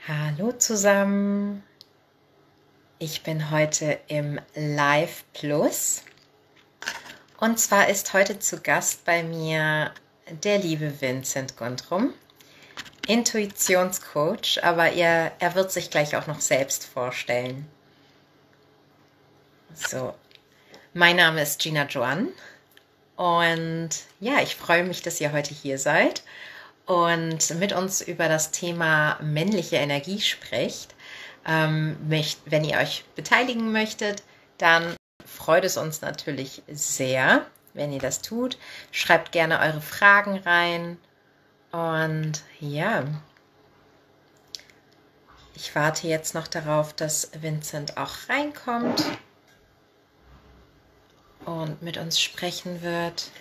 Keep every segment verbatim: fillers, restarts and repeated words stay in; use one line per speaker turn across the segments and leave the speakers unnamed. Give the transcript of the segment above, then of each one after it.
Hallo zusammen, ich bin heute im Live Plus und zwar ist heute zu Gast bei mir der liebe Vincent Gundrum, Intuitionscoach, aber er, er wird sich gleich auch noch selbst vorstellen. So, mein Name ist Gina Joann und ja, ich freue mich, dass ihr heute hier seid und mit uns über das Thema männliche Energie spricht. Ähm, möcht, wenn ihr euch beteiligen möchtet, dann freut es uns natürlich sehr, wenn ihr das tut. Schreibt gerne eure Fragen rein und ja, ich warte jetzt noch darauf, dass Vincent auch reinkommt und mit uns sprechen wird.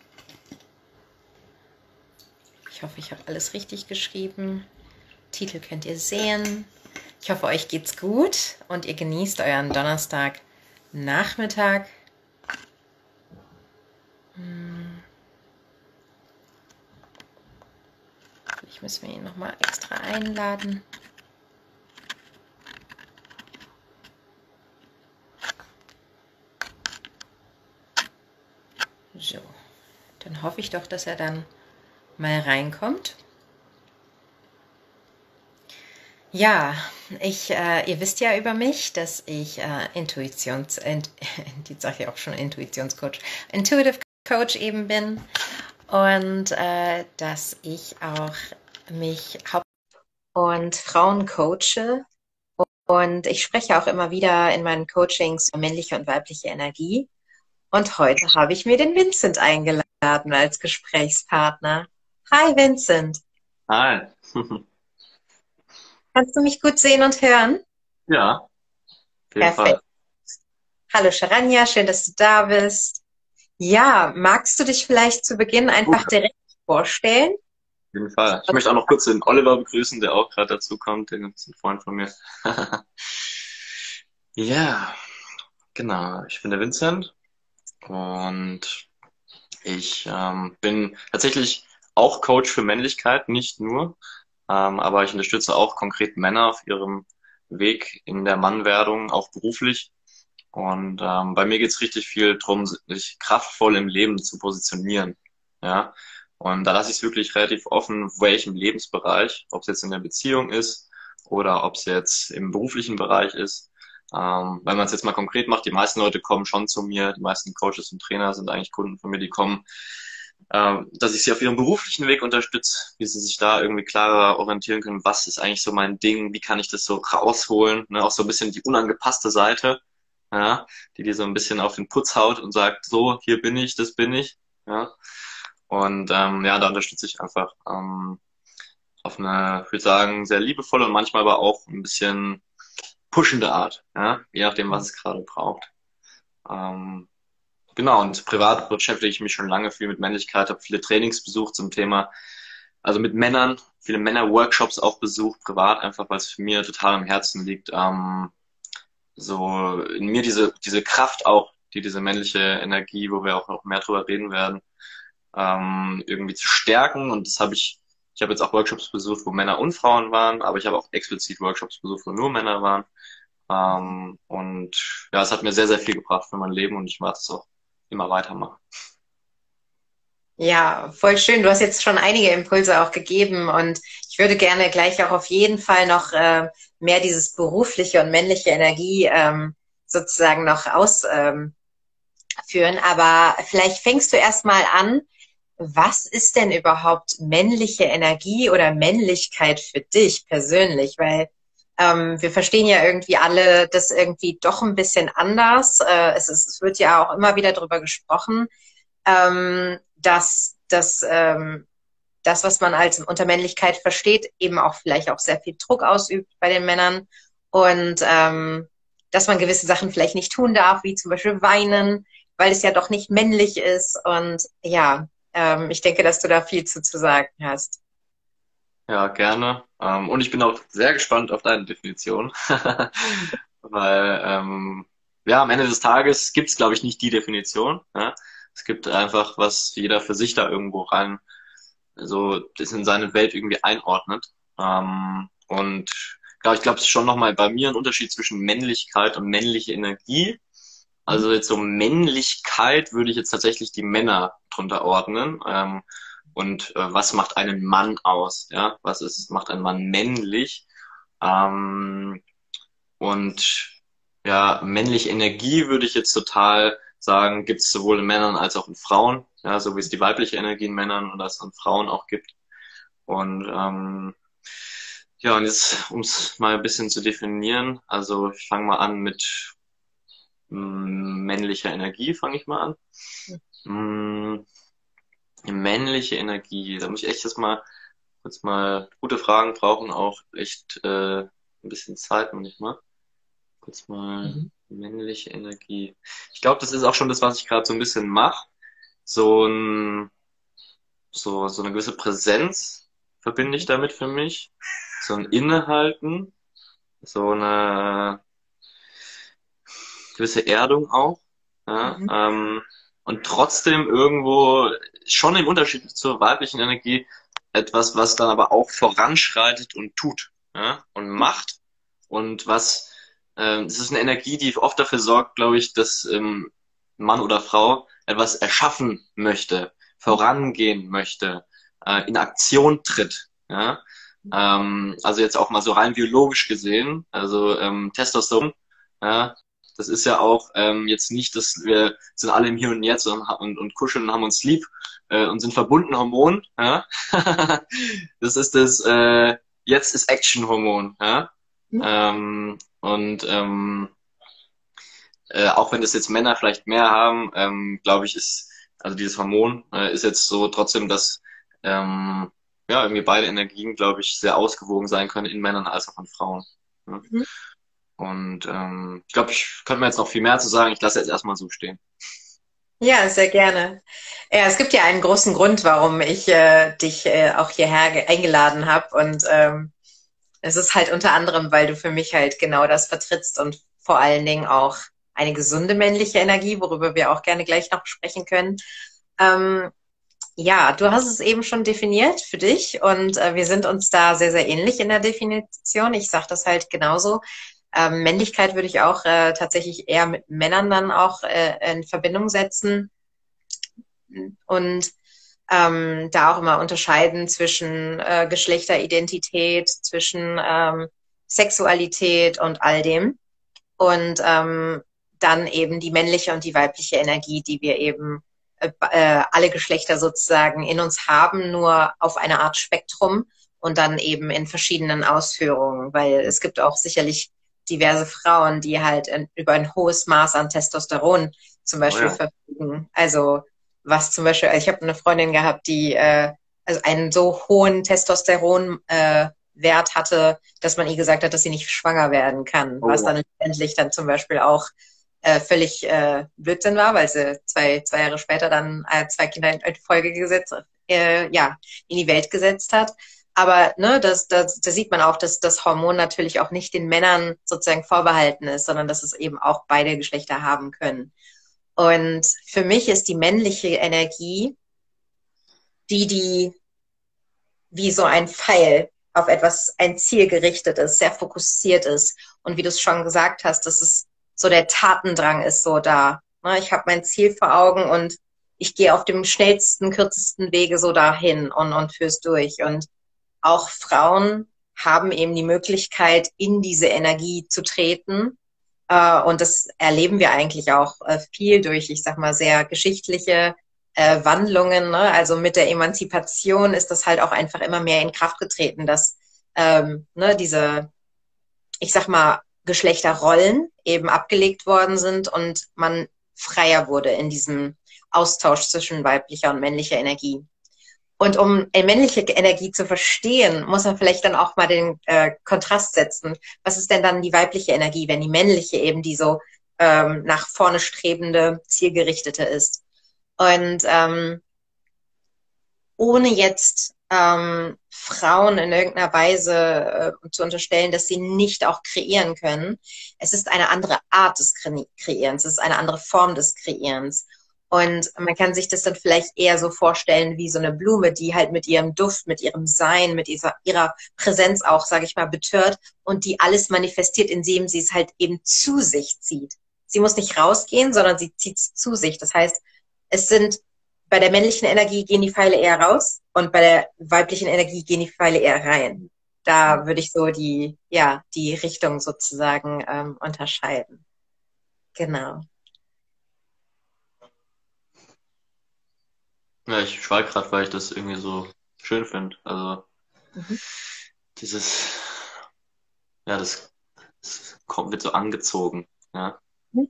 Ich hoffe, ich habe alles richtig geschrieben. Titel könnt ihr sehen. Ich hoffe, euch geht's gut und ihr genießt euren Donnerstagnachmittag. Hm. Vielleicht müssen wir ihn nochmal extra einladen. So, dann hoffe ich doch, dass er dann mal reinkommt. Ja, ich, äh, ihr wisst ja über mich, dass ich äh, Intuitions, int, die sage ich auch schon Intuitionscoach, Intuitive Coach eben bin und äh, dass ich auch mich haupt und Frauen coache und ich spreche auch immer wieder in meinen Coachings über männliche und weibliche Energie und heute habe ich mir den Vincent eingeladen als Gesprächspartner. Hi Vincent.
Hi.
Kannst du mich gut sehen und hören?
Ja, auf jeden Fall.
Perfekt. Hallo Sharanya, schön, dass du da bist. Ja, magst du dich vielleicht zu Beginn
Auf
einfach direkt vorstellen?
jeden Fall. Ich möchte auch noch kurz den Oliver begrüßen, der auch gerade dazu kommt. Der ist ein Freund von mir. Ja, genau. Ich bin der Vincent und ich ähm, bin tatsächlich auch Coach für Männlichkeit, nicht nur, ähm, aber ich unterstütze auch konkret Männer auf ihrem Weg in der Mannwerdung, auch beruflich. Und ähm, bei mir geht's richtig viel drum, sich kraftvoll im Leben zu positionieren. Ja. Und da lasse ich es wirklich relativ offen, welchem Lebensbereich, ob es jetzt in der Beziehung ist oder ob es jetzt im beruflichen Bereich ist. Ähm, wenn man es jetzt mal konkret macht, die meisten Leute kommen schon zu mir, die meisten Coaches und Trainer sind eigentlich Kunden von mir, die kommen, ähm, dass ich sie auf ihrem beruflichen Weg unterstütze, wie sie sich da irgendwie klarer orientieren können, was ist eigentlich so mein Ding, wie kann ich das so rausholen, ne? Auch so ein bisschen die unangepasste Seite, ja, die dir so ein bisschen auf den Putz haut und sagt, so, hier bin ich, das bin ich, ja. Und ähm, ja, da unterstütze ich einfach ähm, auf eine, ich würde sagen, sehr liebevolle und manchmal aber auch ein bisschen pushende Art, ja, je nachdem, was es gerade braucht. Ähm, genau, und privat beschäftige ich mich schon lange viel mit Männlichkeit, habe viele Trainings besucht zum Thema, also mit Männern, viele Männer-Workshops auch besucht, privat, einfach weil es für mir total am Herzen liegt, ähm, so in mir diese, diese Kraft auch, die diese männliche Energie, wo wir auch noch mehr drüber reden werden, ähm, irgendwie zu stärken. Und das habe ich, ich habe jetzt auch Workshops besucht, wo Männer und Frauen waren, aber ich habe auch explizit Workshops besucht, wo nur Männer waren. Ähm, und ja, es hat mir sehr, sehr viel gebracht für mein Leben und ich werde es auch immer weitermachen.
Ja, voll schön. Du hast jetzt schon einige Impulse auch gegeben und ich würde gerne gleich auch auf jeden Fall noch äh, mehr dieses berufliche und männliche Energie ähm, sozusagen noch ausführen. Ähm, Aber vielleicht fängst du erst mal an. Was ist denn überhaupt männliche Energie oder Männlichkeit für dich persönlich? Weil ähm, wir verstehen ja irgendwie alle das irgendwie doch ein bisschen anders. Äh, es, ist, es wird ja auch immer wieder darüber gesprochen, ähm, dass, dass ähm, das, was man als unter Männlichkeit versteht, eben auch vielleicht auch sehr viel Druck ausübt bei den Männern und ähm, dass man gewisse Sachen vielleicht nicht tun darf, wie zum Beispiel weinen, weil es ja doch nicht männlich ist. Und ja, ähm, ich denke, dass du da viel zu, zu sagen hast.
Ja, gerne. Ähm, und ich bin auch sehr gespannt auf deine Definition, weil ähm, ja, am Ende des Tages gibt es, glaube ich, nicht die Definition. Ja? Es gibt einfach, was jeder für sich da irgendwo rein, so das in seine Welt irgendwie einordnet. Ähm, und ja, ich glaube, es ist schon nochmal bei mir ein Unterschied zwischen Männlichkeit und männliche Energie. Also jetzt so Männlichkeit würde ich jetzt tatsächlich die Männer drunter ordnen. Ähm, und äh, was macht einen Mann aus? Ja, was ist, macht einen Mann männlich? Ähm, und ja, männliche Energie würde ich jetzt total sagen, gibt es sowohl in Männern als auch in Frauen. Ja, so wie es die weibliche Energie in Männern und das in Frauen auch gibt. Und ähm, ja, und jetzt, um es mal ein bisschen zu definieren, also ich fange mal an mit mm, männlicher Energie, fange ich mal an. Mm, männliche Energie, da muss ich echt jetzt mal kurz mal, gute Fragen brauchen auch echt äh, ein bisschen Zeit manchmal. Kurz mal
Mhm.
männliche Energie. Ich glaube, das ist auch schon das, was ich gerade so ein bisschen mache. So ein, so, so eine gewisse Präsenz verbinde ich damit für mich. So ein Innehalten, so eine gewisse Erdung auch. Ja,
Mhm.
ähm, und trotzdem irgendwo schon im Unterschied zur weiblichen Energie etwas, was dann aber auch voranschreitet und tut, ja, und macht. Und was, ähm, es ist eine Energie, die oft dafür sorgt, glaube ich, dass ähm, Mann oder Frau etwas erschaffen möchte, vorangehen möchte, äh, in Aktion tritt. Ja? Ähm, also jetzt auch mal so rein biologisch gesehen, also ähm, Testosteron, ja, das ist ja auch ähm, jetzt nicht, dass wir sind alle im Hier und Jetzt und, und, und kuscheln und haben uns lieb äh, und sind verbunden Hormon. Ja? Das ist das äh, Jetzt ist Action-Hormon. Ja? Ähm, und ähm, äh, auch wenn das jetzt Männer vielleicht mehr haben, ähm, glaube ich, ist, also dieses Hormon äh, ist jetzt so trotzdem, dass ähm, ja, irgendwie beide Energien, glaube ich, sehr ausgewogen sein können in Männern als auch in Frauen. Ja?
Mhm.
Und ähm, ich glaube, ich könnte mir jetzt noch viel mehr zu sagen. Ich lasse jetzt erstmal so stehen.
Ja, sehr gerne. Ja, es gibt ja einen großen Grund, warum ich äh, dich äh, auch hierher ge- eingeladen habe. Und ähm, es ist halt unter anderem, weil du für mich halt genau das vertrittst und vor allen Dingen auch eine gesunde männliche Energie, worüber wir auch gerne gleich noch sprechen können. Ähm, ja, du hast es eben schon definiert für dich und äh, wir sind uns da sehr, sehr ähnlich in der Definition. Ich sage das halt genauso. Ähm, Männlichkeit würde ich auch äh, tatsächlich eher mit Männern dann auch äh, in Verbindung setzen und ähm, da auch immer unterscheiden zwischen äh, Geschlechteridentität, zwischen ähm, Sexualität und all dem. Und ähm, dann eben die männliche und die weibliche Energie, die wir eben äh, äh, alle Geschlechter sozusagen in uns haben, nur auf eine Art Spektrum und dann eben in verschiedenen Ausführungen, weil es gibt auch sicherlich diverse Frauen, die halt in, über ein hohes Maß an Testosteron zum
Oh
Beispiel
ja.
verfügen. Also was zum Beispiel, ich habe eine Freundin gehabt, die äh, also einen so hohen Testosteron äh, Wert hatte, dass man ihr gesagt hat, dass sie nicht schwanger werden kann,
Oh
was
ja.
dann letztendlich dann zum Beispiel auch äh, völlig äh, Blödsinn war, weil sie zwei, zwei Jahre später dann äh, zwei Kinder in Folge gesetzt, äh, ja, in die Welt gesetzt hat. Aber ne, das, das, da sieht man auch, dass das Hormon natürlich auch nicht den Männern sozusagen vorbehalten ist, sondern dass es eben auch beide Geschlechter haben können. Und für mich ist die männliche Energie die, die wie so ein Pfeil auf etwas, ein Ziel gerichtet ist, sehr fokussiert ist. Und wie du es schon gesagt hast, dass es so der Tatendrang ist so da. Ich habe mein Ziel vor Augen und ich gehe auf dem schnellsten, kürzesten Wege so dahin und, und führe es durch. Und auch Frauen haben eben die Möglichkeit, in diese Energie zu treten. Und das erleben wir eigentlich auch viel durch, ich sag mal, sehr geschichtliche äh, Wandlungen. Ne? Also mit der Emanzipation ist das halt auch einfach immer mehr in Kraft getreten, dass ähm, ne, diese, ich sag mal, Geschlechterrollen eben abgelegt worden sind und man freier wurde in diesem Austausch zwischen weiblicher und männlicher Energie. Und um männliche Energie zu verstehen, muss man vielleicht dann auch mal den äh, Kontrast setzen. Was ist denn dann die weibliche Energie, wenn die männliche eben die so ähm, nach vorne strebende, zielgerichtete ist? Und ähm, ohne jetzt ähm, Frauen in irgendeiner Weise äh, zu unterstellen, dass sie nicht auch kreieren können. Es ist eine andere Art des Kreierens, es ist eine andere Form des Kreierens. Und man kann sich das dann vielleicht eher so vorstellen wie so eine Blume, die halt mit ihrem Duft, mit ihrem Sein, mit ihrer, ihrer Präsenz auch, sage ich mal, betört und die alles manifestiert, indem sie es halt eben zu sich zieht. Sie muss nicht rausgehen, sondern sie zieht es zu sich. Das heißt, es sind bei der männlichen Energie gehen die Pfeile eher raus und bei der weiblichen Energie gehen die Pfeile eher rein. Da würde ich so die, ja, die Richtung sozusagen ähm, unterscheiden. Genau.
Ja, ich schweige gerade, weil ich das irgendwie so schön finde. Also
Mhm.
dieses, ja, das, das kommt, wird so angezogen. Ja.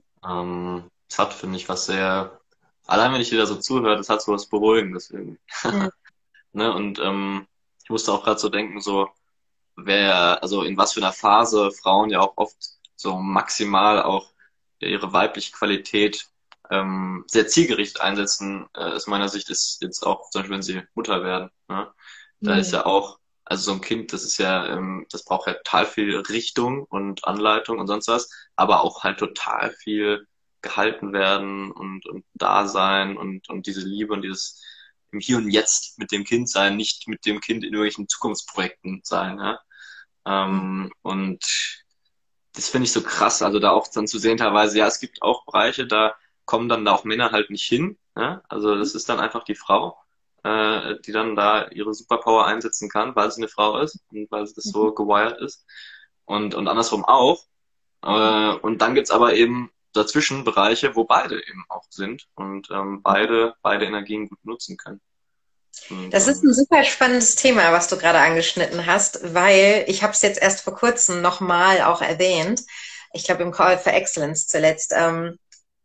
Ähm, es hat, finde ich, was sehr, allein wenn ich dir da so zuhöre, das hat so was Beruhigendes irgendwie.
Mhm.
Ne? Und ähm, ich musste auch gerade so denken, so, wer, also in was für einer Phase Frauen ja auch oft so maximal auch ihre weibliche Qualität ähm, sehr zielgerichtet einsetzen, äh, aus meiner Sicht ist jetzt auch, zum Beispiel, wenn sie Mutter werden, ne? Da ist
Mhm.
ja auch, also so ein Kind, das ist ja, ähm, das braucht ja total viel Richtung und Anleitung und sonst was, aber auch halt total viel gehalten werden und, und da sein und, und diese Liebe und dieses im Hier und Jetzt mit dem Kind sein, nicht mit dem Kind in irgendwelchen Zukunftsprojekten sein, ja. Ähm, und das finde ich so krass, also da auch dann zu sehen teilweise, ja, es gibt auch Bereiche, da kommen dann da auch Männer halt nicht hin. Ja? Also das ist dann einfach die Frau, äh, die dann da ihre Superpower einsetzen kann, weil sie eine Frau ist und weil sie das
Mhm.
so gewired ist. Und, und andersrum auch. Äh, und dann gibt's aber eben dazwischen Bereiche, wo beide eben auch sind und ähm, beide, beide Energien gut nutzen können. Und
Das ist
ähm,
ein super spannendes Thema, was du gerade angeschnitten hast, weil ich habe es jetzt erst vor kurzem nochmal auch erwähnt, ich glaube im Call for Excellence zuletzt, ähm,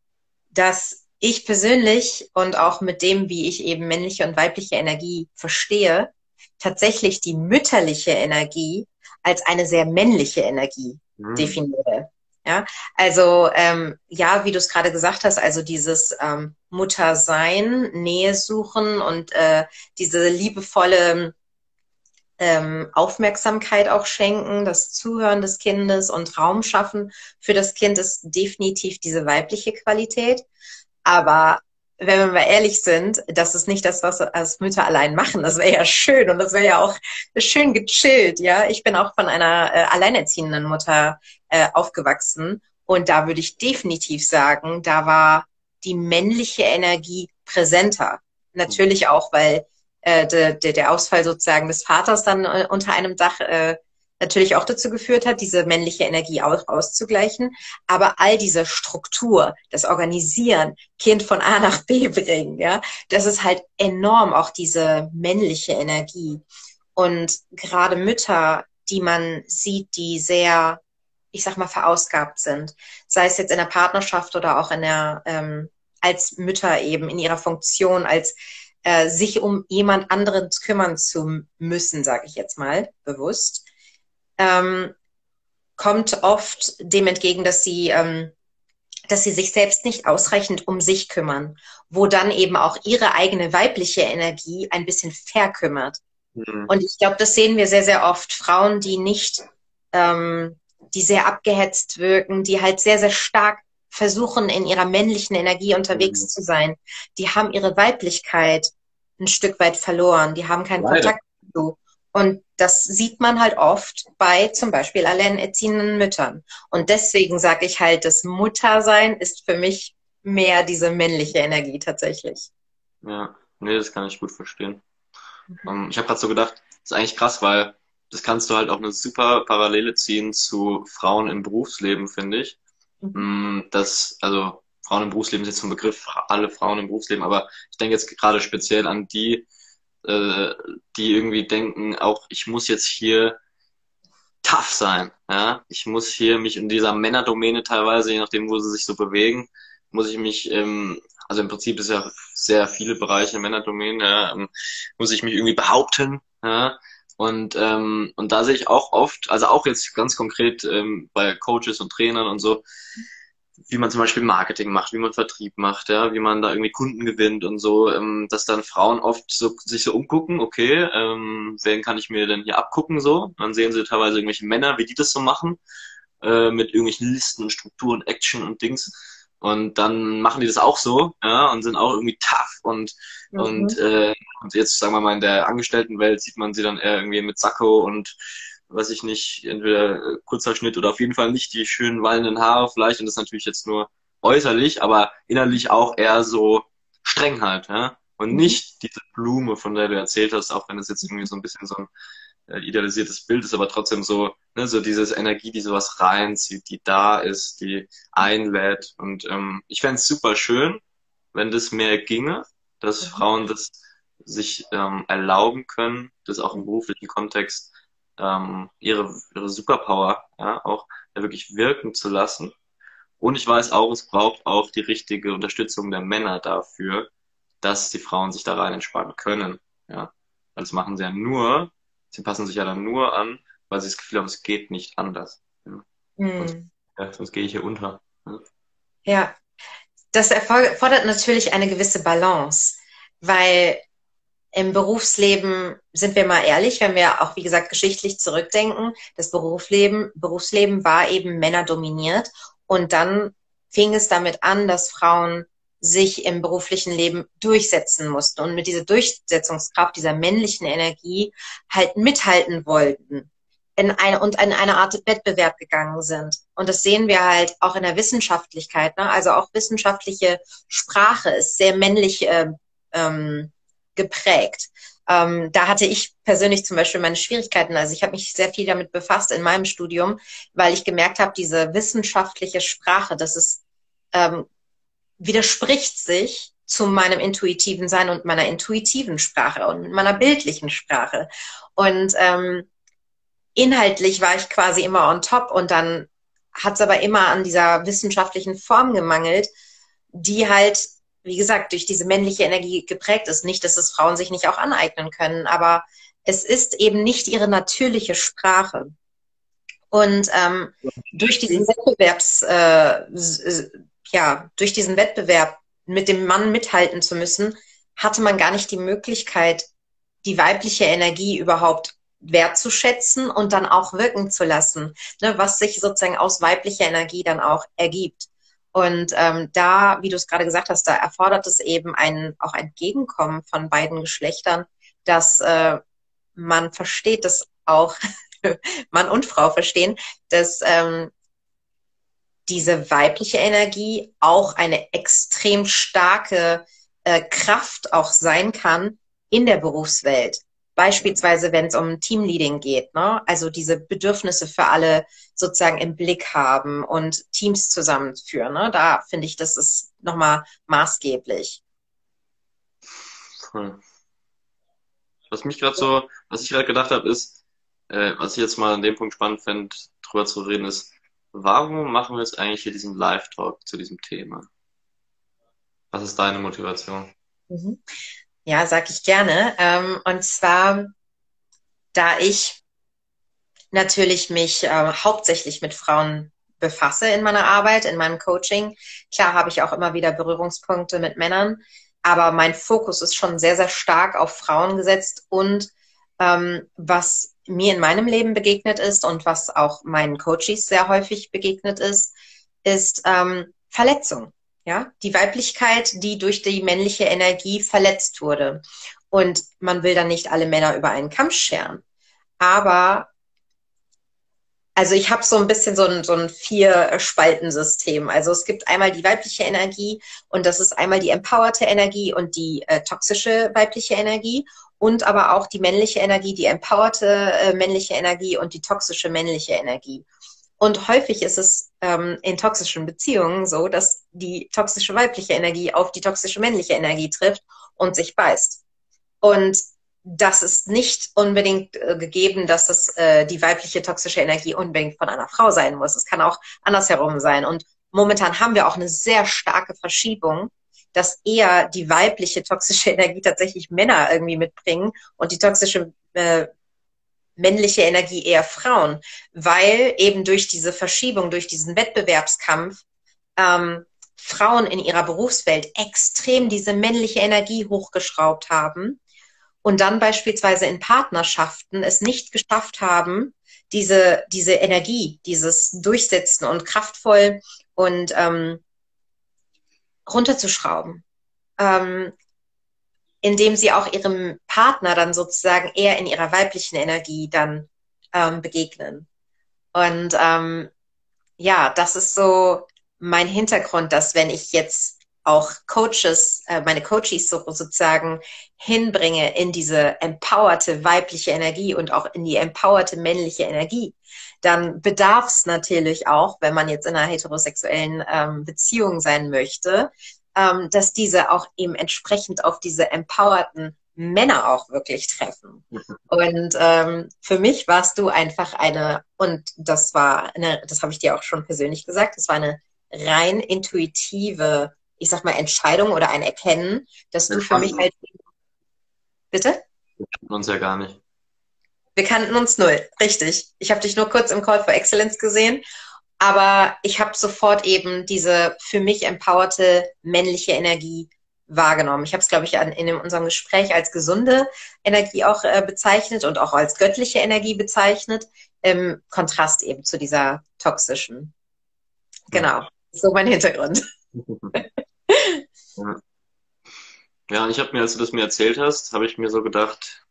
dass ich persönlich und auch mit dem, wie ich eben männliche und weibliche Energie verstehe, tatsächlich die mütterliche Energie als eine sehr männliche Energie
hm,
definiere. Ja, also ähm, ja, wie du es gerade gesagt hast, also dieses ähm, Muttersein, Nähe suchen und äh, diese liebevolle ähm, Aufmerksamkeit auch schenken, das Zuhören des Kindes und Raum schaffen für das Kind ist definitiv diese weibliche Qualität. Aber wenn wir mal ehrlich sind, das ist nicht das, was als Mütter allein machen. Das wäre ja schön und das wäre ja auch schön gechillt, ja. Ich bin auch von einer äh, alleinerziehenden Mutter äh, aufgewachsen und da würde ich definitiv sagen, da war die männliche Energie präsenter. Natürlich auch, weil äh, de, de, der Ausfall sozusagen des Vaters dann äh, unter einem Dach äh, natürlich auch dazu geführt hat, diese männliche Energie aus, auszugleichen. Aber all diese Struktur, das Organisieren, Kind von A nach B bringen, ja, das ist halt enorm auch diese männliche Energie. Und gerade Mütter, die man sieht, die sehr, ich sag mal, verausgabt sind, sei es jetzt in der Partnerschaft oder auch in der, ähm, als Mütter eben in ihrer Funktion, als äh, sich um jemand anderen kümmern zu müssen, sage ich jetzt mal bewusst, ähm, kommt oft dem entgegen, dass sie ähm, dass sie sich selbst nicht ausreichend um sich kümmern, wo dann eben auch ihre eigene weibliche Energie ein bisschen verkümmert.
hm,
Und ich glaube, das sehen wir sehr, sehr oft. Frauen, die nicht, ähm, die sehr abgehetzt wirken, die halt sehr, sehr stark versuchen, in ihrer männlichen Energie unterwegs
hm,
zu sein, die haben ihre Weiblichkeit ein Stück weit verloren. Die haben keinen
leider.
Kontakt dazu. Und das sieht man halt oft bei zum Beispiel alleinerziehenden Müttern. Und deswegen sage ich halt, das Muttersein ist für mich mehr diese männliche Energie tatsächlich.
Ja, nee, das kann ich gut verstehen. Ähm, ich habe gerade so gedacht, das ist eigentlich krass, weil das kannst du halt auch eine super Parallele ziehen zu Frauen im Berufsleben, finde ich.
Mhm.
Mm, Das, also Frauen im Berufsleben ist jetzt so ein Begriff, alle Frauen im Berufsleben, aber ich denke jetzt gerade speziell an die, äh, die irgendwie denken, auch ich muss jetzt hier tough sein, ja. Ich muss hier mich in dieser Männerdomäne teilweise, je nachdem, wo sie sich so bewegen, muss ich mich, ähm, also im Prinzip ist ja sehr viele Bereiche Männerdomäne, ja, ähm, muss ich mich irgendwie behaupten, ja. Und, ähm, und da sehe ich auch oft, also auch jetzt ganz konkret ähm, bei Coaches und Trainern und so, wie man zum Beispiel Marketing macht, wie man Vertrieb macht, ja, wie man da irgendwie Kunden gewinnt und so, ähm, dass dann Frauen oft so sich so umgucken, okay, ähm, wen kann ich mir denn hier abgucken so? Dann sehen sie teilweise irgendwelche Männer, wie die das so machen, äh, mit irgendwelchen Listen, Strukturen, Action und Dings. Und dann machen die das auch so, ja, und sind auch irgendwie tough und,
Mhm.
und, äh, und jetzt, sagen wir mal, in der Angestelltenwelt sieht man sie dann eher irgendwie mit Sakko und, weiß ich nicht, entweder äh, kurzer Schnitt oder auf jeden Fall nicht die schönen wallenden Haare vielleicht. Und das ist natürlich jetzt nur äußerlich, aber innerlich auch eher so streng halt, ja. Und
Mhm.
nicht diese Blume, von der du erzählt hast, auch wenn es jetzt irgendwie so ein bisschen so ein äh, idealisiertes Bild ist, aber trotzdem so, ne, so diese Energie, die sowas reinzieht, die da ist, die einlädt. Und ähm, ich fände es super schön, wenn das mehr ginge, dass
Mhm.
Frauen das sich ähm, erlauben können, das auch im beruflichen Kontext ähm, ihre, ihre Superpower ja, auch ja, wirklich wirken zu lassen. Und ich weiß auch, es braucht auch die richtige Unterstützung der Männer dafür, dass die Frauen sich da rein entspannen können. Ja, weil das machen sie ja nur, sie passen sich ja dann nur an, weil sie das Gefühl haben, es geht nicht anders. Ja. Sonst,
Mhm.
ja, sonst gehe ich hier unter. Ja.
Ja, das erfordert natürlich eine gewisse Balance, weil im Berufsleben, sind wir mal ehrlich, wenn wir auch, wie gesagt, geschichtlich zurückdenken, das Berufsleben, Berufsleben war eben männerdominiert und dann fing es damit an, dass Frauen sich im beruflichen Leben durchsetzen mussten und mit dieser Durchsetzungskraft, dieser männlichen Energie halt mithalten wollten in eine, und in eine Art Wettbewerb gegangen sind. Und das sehen wir halt auch in der Wissenschaftlichkeit, ne? Also auch wissenschaftliche Sprache ist sehr männlich äh, ähm, geprägt. Ähm, da hatte ich persönlich zum Beispiel meine Schwierigkeiten. Also ich habe mich sehr viel damit befasst in meinem Studium, weil ich gemerkt habe, diese wissenschaftliche Sprache, das ist, ähm, widerspricht sich zu meinem intuitiven Sein und meiner intuitiven Sprache und meiner bildlichen Sprache. Und ähm, inhaltlich war ich quasi immer on top und dann hat es aber immer an dieser wissenschaftlichen Form gemangelt, die halt, wie gesagt, durch diese männliche Energie geprägt ist. Nicht, dass es Frauen sich nicht auch aneignen können, aber es ist eben nicht ihre natürliche Sprache. Und ähm, durch diesen Wettbewerbs, äh, ja, durch diesen Wettbewerb mit dem Mann mithalten zu müssen, hatte man gar nicht die Möglichkeit, die weibliche Energie überhaupt wertzuschätzen und dann auch wirken zu lassen, ne, was sich sozusagen aus weiblicher Energie dann auch ergibt. Und ähm, da, wie du es gerade gesagt hast, da erfordert es eben ein, auch ein Gegenkommen von beiden Geschlechtern, dass äh, man versteht, dass auch Mann und Frau verstehen, dass ähm, diese weibliche Energie auch eine extrem starke äh, Kraft auch sein kann in der Berufswelt. Beispielsweise, wenn es um Teamleading geht, ne? Also diese Bedürfnisse für alle sozusagen im Blick haben und Teams zusammenführen. Ne? Da finde ich, das ist nochmal maßgeblich.
Cool. Was mich gerade so, was ich gerade gedacht habe, ist, äh, was ich jetzt mal an dem Punkt spannend fände, drüber zu reden, ist, warum machen wir jetzt eigentlich hier diesen Live-Talk zu diesem Thema? Was ist deine Motivation?
Mhm. Ja, sag ich gerne. Ähm, und zwar, da ich natürlich mich äh, hauptsächlich mit Frauen befasse in meiner Arbeit, in meinem Coaching. Klar habe ich auch immer wieder Berührungspunkte mit Männern, aber mein Fokus ist schon sehr, sehr stark auf Frauen gesetzt und ähm, was mir in meinem Leben begegnet ist und was auch meinen Coaches sehr häufig begegnet ist, ist ähm, Verletzung. Ja, die Weiblichkeit, die durch die männliche Energie verletzt wurde. Und man will dann nicht alle Männer über einen Kamm scheren. Aber also ich habe so ein bisschen so ein, so ein Vier-Spalten-System. Also es gibt einmal die weibliche Energie und das ist einmal die empowerte Energie und die äh, toxische weibliche Energie und aber auch die männliche Energie, die empowerte äh, männliche Energie und die toxische männliche Energie. Und häufig ist es ähm, in toxischen Beziehungen so, dass die toxische weibliche Energie auf die toxische männliche Energie trifft und sich beißt. Und das ist nicht unbedingt äh, gegeben, dass das äh, die weibliche toxische Energie unbedingt von einer Frau sein muss. Es kann auch andersherum sein. Und momentan haben wir auch eine sehr starke Verschiebung, dass eher die weibliche toxische Energie tatsächlich Männer irgendwie mitbringen und die toxische äh, männliche Energie eher Frauen, weil eben durch diese Verschiebung, durch diesen Wettbewerbskampf ähm, Frauen in ihrer Berufswelt extrem diese männliche Energie hochgeschraubt haben und dann beispielsweise in Partnerschaften es nicht geschafft haben, diese, diese Energie, dieses Durchsetzen und kraftvoll und ähm, runterzuschrauben, ähm, indem sie auch ihrem Partner dann sozusagen eher in ihrer weiblichen Energie dann ähm, begegnen. Und ähm, ja, das ist so mein Hintergrund, dass wenn ich jetzt auch Coaches, äh, meine Coaches so, sozusagen hinbringe in diese empowerte weibliche Energie und auch in die empowerte männliche Energie, dann bedarf es natürlich auch, wenn man jetzt in einer heterosexuellen ähm, Beziehung sein möchte, ähm, dass diese auch eben entsprechend auf diese empowerten Männer auch wirklich treffen. Und ähm, für mich warst du einfach eine, und das war eine, das habe ich dir auch schon persönlich gesagt, das war eine rein intuitive, ich sag mal, Entscheidung oder ein Erkennen, dass du
Wir
für mich
kannten,
halt, bitte?
wir kannten uns ja gar nicht.
Wir kannten uns null, richtig. Ich habe dich nur kurz im Call for Excellence gesehen, aber ich habe sofort eben diese für mich empowerte männliche Energie wahrgenommen. Ich habe es, glaube ich, an, in unserem Gespräch als gesunde Energie auch äh, bezeichnet und auch als göttliche Energie bezeichnet, im Kontrast eben zu dieser toxischen.
Ja.
Genau, so mein Hintergrund.
Ja, ja und ich habe mir, als du das mir erzählt hast, habe ich mir so gedacht,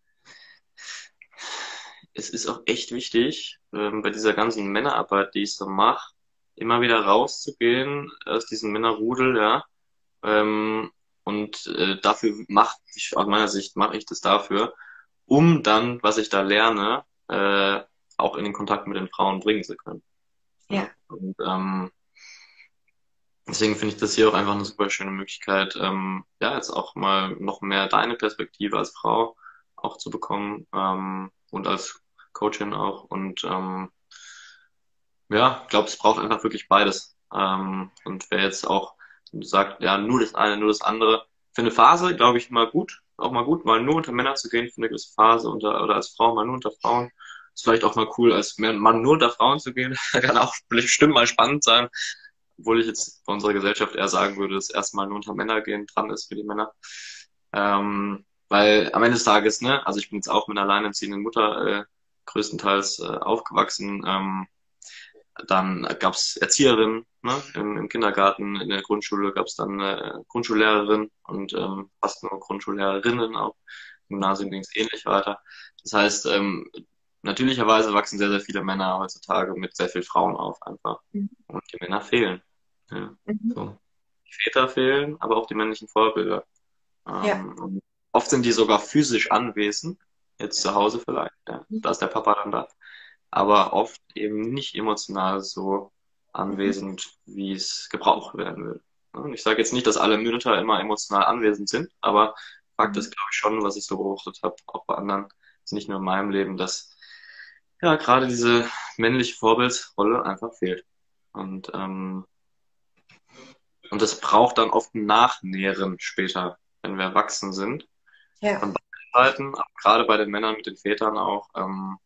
es ist auch echt wichtig, ähm, bei dieser ganzen Männerarbeit, die ich so mache, immer wieder rauszugehen aus diesem Männerrudel, ja. Ähm, und äh, dafür mache ich, aus meiner Sicht mache ich das dafür, um dann, was ich da lerne, äh, auch in den Kontakt mit den Frauen bringen zu können. Ja.
Ja.
Und ähm, deswegen finde ich das hier auch einfach eine super schöne Möglichkeit, ähm, ja, jetzt auch mal noch mehr deine Perspektive als Frau auch zu bekommen, ähm, und als Coachin auch. Und ähm, ja, ich glaube, es braucht einfach wirklich beides. Ähm, und wer jetzt auch sagt, ja, nur das eine, nur das andere, für eine Phase, glaube ich, mal gut, auch mal gut, mal nur unter Männer zu gehen für eine gewisse Phase unter, oder als Frau mal nur unter Frauen. Ist vielleicht auch mal cool, als Mann nur unter Frauen zu gehen. Kann auch bestimmt mal spannend sein. Obwohl ich jetzt bei unserer Gesellschaft eher sagen würde, dass erstmal nur unter Männer gehen dran ist für die Männer. Ähm, weil am Ende des Tages, ne, also ich bin jetzt auch mit einer alleinerziehenden Mutter äh, größtenteils äh, aufgewachsen. Ähm, dann gab's Erzieherinnen, ne, im, im Kindergarten, in der Grundschule gab's dann äh, Grundschullehrerin und ähm, fast nur Grundschullehrerinnen auch. Im Gymnasium ging's ähnlich weiter. Das heißt, ähm, natürlicherweise wachsen sehr, sehr viele Männer heutzutage mit sehr vielen Frauen auf einfach.
Mhm.
Und die Männer fehlen. Ja,
Mhm.
so. Die Väter fehlen, aber auch die männlichen Vorbilder.
Ja.
Ähm, und oft sind die sogar physisch anwesend, jetzt zu Hause vielleicht, ja. Da ist der Papa dann da. Aber oft eben nicht emotional so anwesend, wie es gebraucht werden will. Ja, und ich sage jetzt nicht, dass alle Mütter immer emotional anwesend sind, aber Fakt ist, glaube ich, schon, was ich so beobachtet habe, auch bei anderen, ist nicht nur in meinem Leben, dass ja gerade diese männliche Vorbildsrolle einfach fehlt. Und ähm, und das braucht dann oft ein Nachnähren später, wenn wir erwachsen sind.
Ja.
Von beiden Seiten, aber gerade bei den Männern mit den Vätern auch, ähm,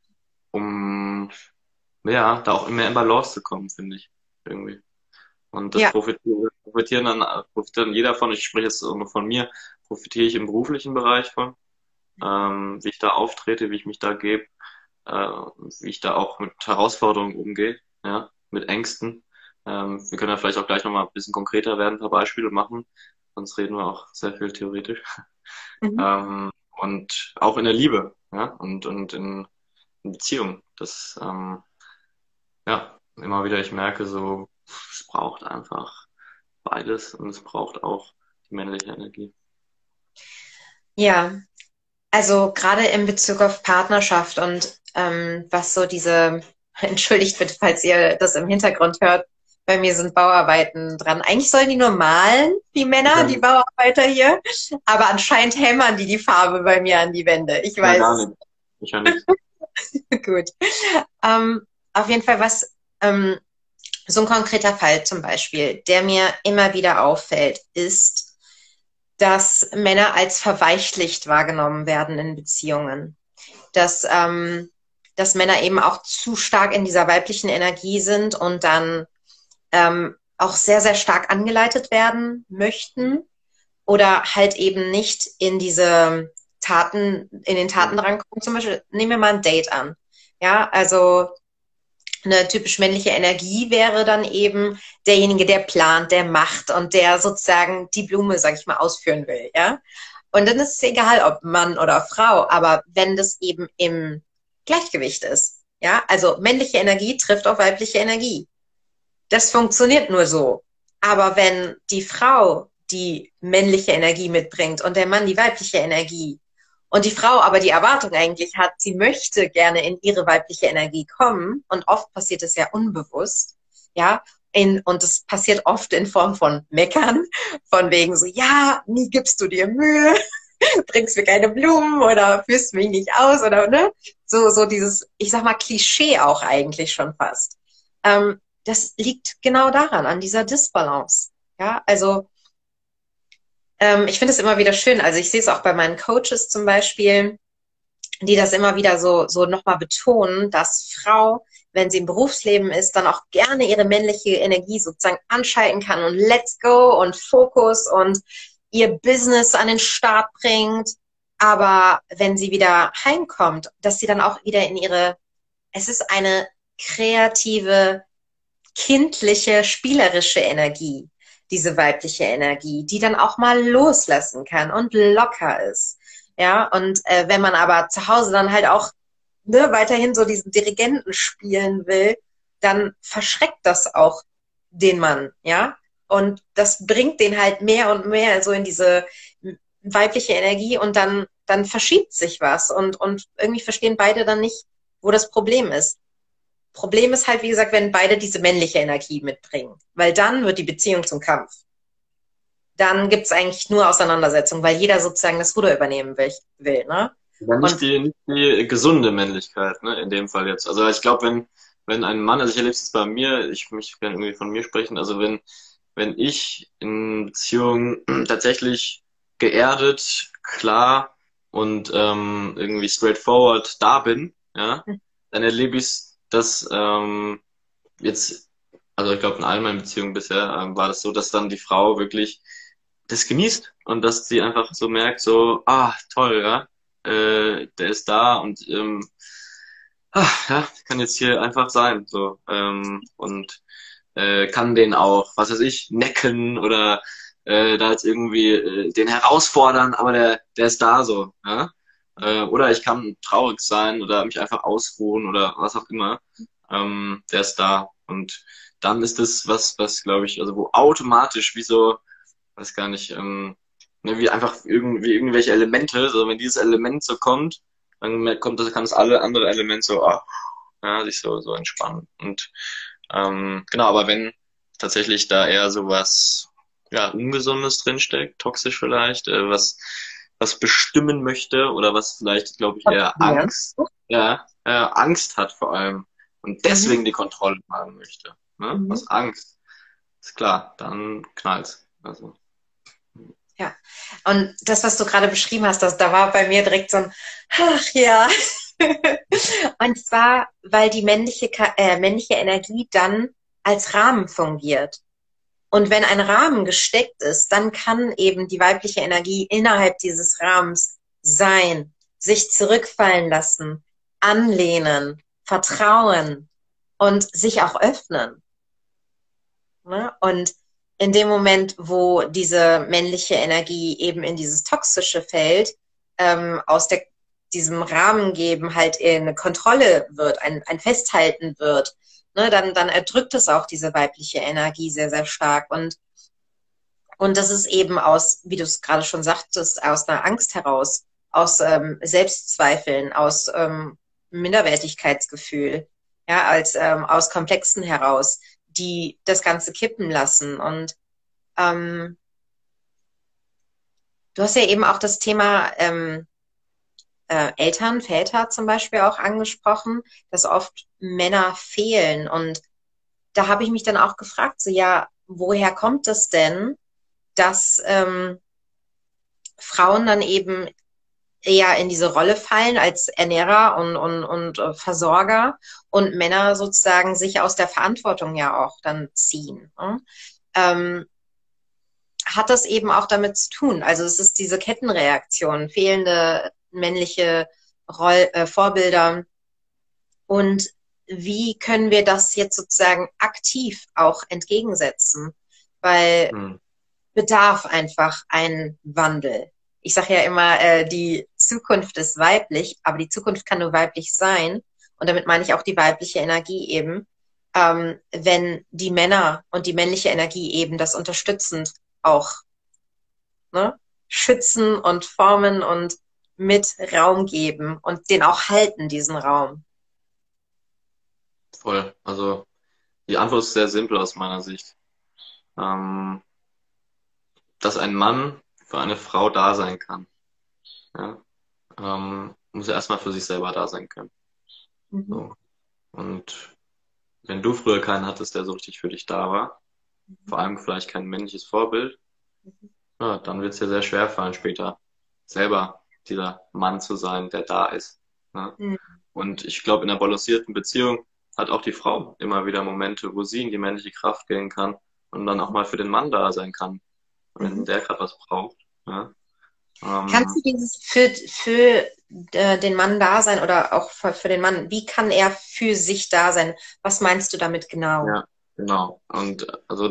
um ja, da auch mehr in Balance zu kommen, finde ich, irgendwie. Und das
Ja.
profitieren, profitieren dann, profitiert dann jeder von, ich spreche jetzt nur von mir, profitiere ich im beruflichen Bereich von, ähm, wie ich da auftrete, wie ich mich da gebe, äh, wie ich da auch mit Herausforderungen umgehe, ja, mit Ängsten. Ähm, wir können ja vielleicht auch gleich nochmal ein bisschen konkreter werden, ein paar Beispiele machen, sonst reden wir auch sehr viel theoretisch.
Mhm.
Ähm, und auch in der Liebe, ja, und, und in, in Beziehungen. Das, ähm, ja, immer wieder, ich merke so, es braucht einfach beides und es braucht auch die männliche Energie.
Ja. Also gerade in Bezug auf Partnerschaft und ähm, was so diese, entschuldigt bitte, falls ihr das im Hintergrund hört, bei mir sind Bauarbeiten dran. Eigentlich sollen die nur malen, die
Ich
Männer,
höre
die
nicht,
Bauarbeiter hier, aber anscheinend hämmern die die Farbe bei mir an die Wände. Ich
ich höre
weiß
gar
es
nichts. Ich höre nichts.
nicht. Gut. Ähm, auf jeden Fall, was ähm, so ein konkreter Fall zum Beispiel, der mir immer wieder auffällt, ist, dass Männer als verweichlicht wahrgenommen werden in Beziehungen. Dass, ähm, dass Männer eben auch zu stark in dieser weiblichen Energie sind und dann ähm, auch sehr, sehr stark angeleitet werden möchten oder halt eben nicht in diese Taten, in den
Ja.
Tatendrang kommen. Zum Beispiel, nehmen wir mal ein Date an. Ja, also Eine typisch männliche Energie wäre dann eben derjenige, der plant, der macht und der sozusagen die Blume, sag ich mal, ausführen will, ja. Und dann ist es egal, ob Mann oder Frau, aber wenn das eben im Gleichgewicht ist, ja, also männliche Energie trifft auf weibliche Energie. Das funktioniert nur so. Aber wenn die Frau die männliche Energie mitbringt und der Mann die weibliche Energie und die Frau aber die Erwartung eigentlich hat, sie möchte gerne in ihre weibliche Energie kommen und oft passiert es ja unbewusst, ja, in, und es passiert oft in Form von Meckern, von wegen so, ja, nie gibst du dir Mühe, bringst mir keine Blumen oder führst mich nicht aus oder, ne, so, so dieses, ich sag mal, Klischee auch eigentlich schon fast. Ähm, das liegt genau daran, an dieser Disbalance, ja, also Ähm, ich finde es immer wieder schön. Also ich sehe es auch bei meinen Coaches zum Beispiel, die das immer wieder so, so nochmal betonen, dass Frau, wenn sie im Berufsleben ist, dann auch gerne ihre männliche Energie sozusagen anschalten kann und let's go und Fokus und ihr Business an den Start bringt. Aber wenn sie wieder heimkommt, dass sie dann auch wieder in ihre, es ist eine kreative, kindliche, spielerische Energie, diese weibliche Energie, die dann auch mal loslassen kann und locker ist. Ja, und äh, wenn man aber zu Hause dann halt auch ne, weiterhin so diesen Dirigenten spielen will, dann verschreckt das auch den Mann, ja. Und das bringt den halt mehr und mehr so in diese weibliche Energie und dann, dann verschiebt sich was und, und irgendwie verstehen beide dann nicht, wo das Problem ist. Problem ist halt, wie gesagt, wenn beide diese männliche Energie mitbringen. Weil dann wird die Beziehung zum Kampf. Dann gibt's eigentlich nur Auseinandersetzung, weil jeder sozusagen das Ruder übernehmen will. will ne?
Aber nicht die, nicht die gesunde Männlichkeit, ne, in dem Fall jetzt. Also ich glaube, wenn, wenn ein Mann, also ich erlebe es bei mir, ich möchte gerne irgendwie von mir sprechen, also wenn, wenn ich in Beziehungen tatsächlich geerdet, klar und ähm, irgendwie straightforward da bin, ja, dann erlebe ich dass ähm, jetzt, also ich glaube in all meinen Beziehungen bisher ähm, war das so, dass dann die Frau wirklich das genießt und dass sie einfach so merkt, so, ah, toll, ja, äh, der ist da und ähm, ah, ja, kann jetzt hier einfach sein, so ähm, und äh, kann den auch, was weiß ich, necken oder äh, da jetzt irgendwie äh, den herausfordern, aber der, der ist da so, ja. Äh, oder ich kann traurig sein oder mich einfach ausruhen oder was auch immer. Ähm, der ist da. Und dann ist das was, was glaube ich, also wo automatisch wie so, weiß gar nicht, ähm, ne, wie einfach irgendwie irgendwelche Elemente, so wenn dieses Element so kommt, dann kommt das, kann das alle andere Element so, ah, ja, sich so, so entspannen. Und ähm, genau, aber wenn tatsächlich da eher sowas ja, Ungesundes drinsteckt, toxisch vielleicht, äh, was was bestimmen möchte oder was vielleicht, glaube ich, eher Angst, ja, äh, Angst hat vor allem und deswegen die Kontrolle haben möchte. Ne? Mhm. Was Angst, ist klar, dann knallt's. Also.
Ja, und das, was du gerade beschrieben hast, das, da war bei mir direkt so ein, ach ja. Und zwar, weil die männliche, äh, männliche Energie dann als Rahmen fungiert. Und wenn ein Rahmen gesteckt ist, dann kann eben die weibliche Energie innerhalb dieses Rahmens sein, sich zurückfallen lassen, anlehnen, vertrauen und sich auch öffnen. Und in dem Moment, wo diese männliche Energie eben in dieses Toxische fällt, ähm, aus der, diesem Rahmen geben halt eine Kontrolle wird, ein, ein Festhalten wird, ne, dann, dann erdrückt es auch diese weibliche Energie sehr, sehr stark. Und, und das ist eben aus, wie du es gerade schon sagtest, aus einer Angst heraus, aus ähm, Selbstzweifeln, aus ähm, Minderwertigkeitsgefühl, ja, als ähm, aus Komplexen heraus, die das Ganze kippen lassen. Und ähm, du hast ja eben auch das Thema ähm, äh, Eltern, Väter zum Beispiel auch angesprochen, dass oft Männer fehlen. Und da habe ich mich dann auch gefragt, so ja, woher kommt es denn, dass ähm, Frauen dann eben eher in diese Rolle fallen als Ernährer und, und, und äh, Versorger und Männer sozusagen sich aus der Verantwortung ja auch dann ziehen. Ne? Ähm, hat das eben auch damit zu tun. Also es ist diese Kettenreaktion, fehlende männliche Roll äh, Vorbilder und wie können wir das jetzt sozusagen aktiv auch entgegensetzen? Weil
Hm.
bedarf einfach einen Wandel. Ich sage ja immer, äh, die Zukunft ist weiblich, aber die Zukunft kann nur weiblich sein. Und damit meine ich auch die weibliche Energie eben, ähm, wenn die Männer und die männliche Energie eben das unterstützend auch, ne, schützen und formen und mit Raum geben und den auch halten, diesen Raum.
Voll. Also die Antwort ist sehr simpel aus meiner Sicht. Ähm, dass ein Mann für eine Frau da sein kann, ja, ähm, muss er erstmal für sich selber da sein können.
Mhm.
So. Und wenn du früher keinen hattest, der so richtig für dich da war, vor allem vielleicht kein männliches Vorbild, ja, dann wird es dir sehr schwer fallen, später selber dieser Mann zu sein, der da ist. Ne?
Mhm.
Und ich glaube, in einer balancierten Beziehung hat auch die Frau immer wieder Momente, wo sie in die männliche Kraft gehen kann und dann auch mal für den Mann da sein kann, wenn
Mhm.
der gerade was braucht. Ja?
Kannst
Ähm,
du dieses für, für äh, den Mann da sein oder auch für, für den Mann, wie kann er für sich da sein? Was meinst du damit genau?
ja, genau. Und äh, also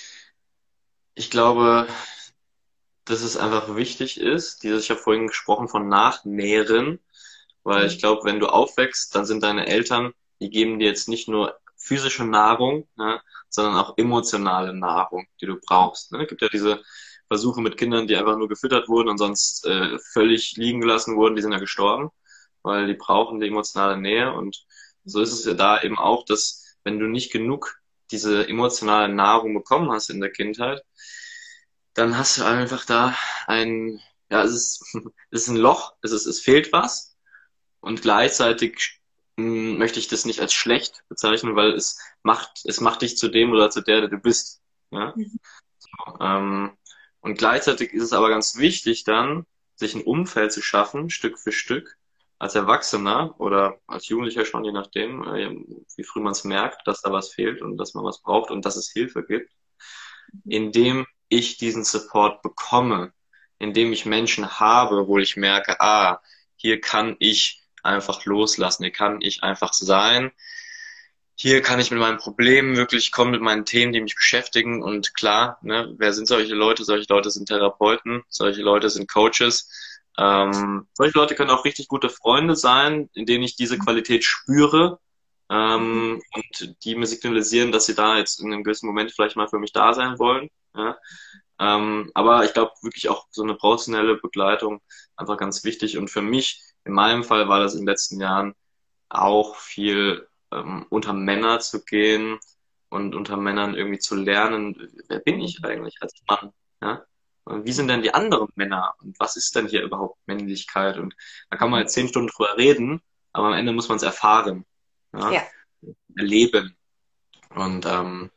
ich glaube, dass es einfach wichtig ist, dieses, ich habe vorhin gesprochen von Nachnähren, weil ich
Mhm.
glaube, wenn du aufwächst, dann sind deine Eltern, die geben dir jetzt nicht nur physische Nahrung, ne, sondern auch emotionale Nahrung, die du brauchst. Ne? Es gibt ja diese Versuche mit Kindern, die einfach nur gefüttert wurden und sonst äh, völlig liegen gelassen wurden, die sind ja gestorben, weil die brauchen die emotionale Nähe. Und so ist es ja da eben auch, dass wenn du nicht genug diese emotionale Nahrung bekommen hast in der Kindheit, dann hast du einfach da ein, ja, es ist, es ist ein Loch, es ist, es fehlt was. Und gleichzeitig mh, möchte ich das nicht als schlecht bezeichnen, weil es macht, es macht dich zu dem oder zu der, der du bist. Ja?
Mhm.
Ähm, und gleichzeitig ist es aber ganz wichtig dann, sich ein Umfeld zu schaffen, Stück für Stück, als Erwachsener oder als Jugendlicher schon, je nachdem, äh, wie früh man es merkt, dass da was fehlt und dass man was braucht und dass es Hilfe gibt, indem ich diesen Support bekomme, indem ich Menschen habe, wo ich merke, ah, hier kann ich einfach loslassen, hier kann ich einfach sein, hier kann ich mit meinen Problemen wirklich kommen, mit meinen Themen, die mich beschäftigen. Und klar, ne, wer sind solche Leute? Solche Leute sind Therapeuten, solche Leute sind Coaches. Ähm, solche Leute können auch richtig gute Freunde sein, in denen ich diese Qualität spüre,
Mhm.
ähm, und die mir signalisieren, dass sie da jetzt in einem gewissen Moment vielleicht mal für mich da sein wollen. Ja? Ähm, aber ich glaube wirklich auch so eine professionelle Begleitung einfach ganz wichtig. Und für mich, in meinem Fall, war das in den letzten Jahren auch viel ähm, unter Männer zu gehen und unter Männern irgendwie zu lernen, wer bin ich eigentlich als Mann? Ja? Und wie sind denn die anderen Männer? Und was ist denn hier überhaupt Männlichkeit? Und da kann man
Mhm.
jetzt zehn Stunden drüber reden, aber am Ende muss man es erfahren, ja?
Ja.
Erleben. Und ähm,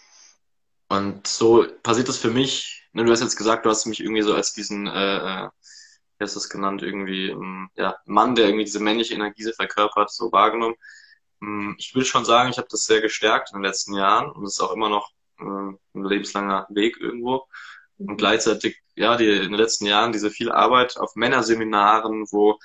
und so passiert das für mich. Ne, du hast jetzt gesagt, du hast mich irgendwie so als diesen, äh, äh, wie hast du es genannt, irgendwie, ähm, ja, Mann, der irgendwie diese männliche Energie so verkörpert, so wahrgenommen. Ähm, ich würde schon sagen, ich habe das sehr gestärkt in den letzten Jahren und es ist auch immer noch äh, ein lebenslanger Weg irgendwo. Und
Mhm.
gleichzeitig, ja, die, in den letzten Jahren diese viel Arbeit auf Männerseminaren, wo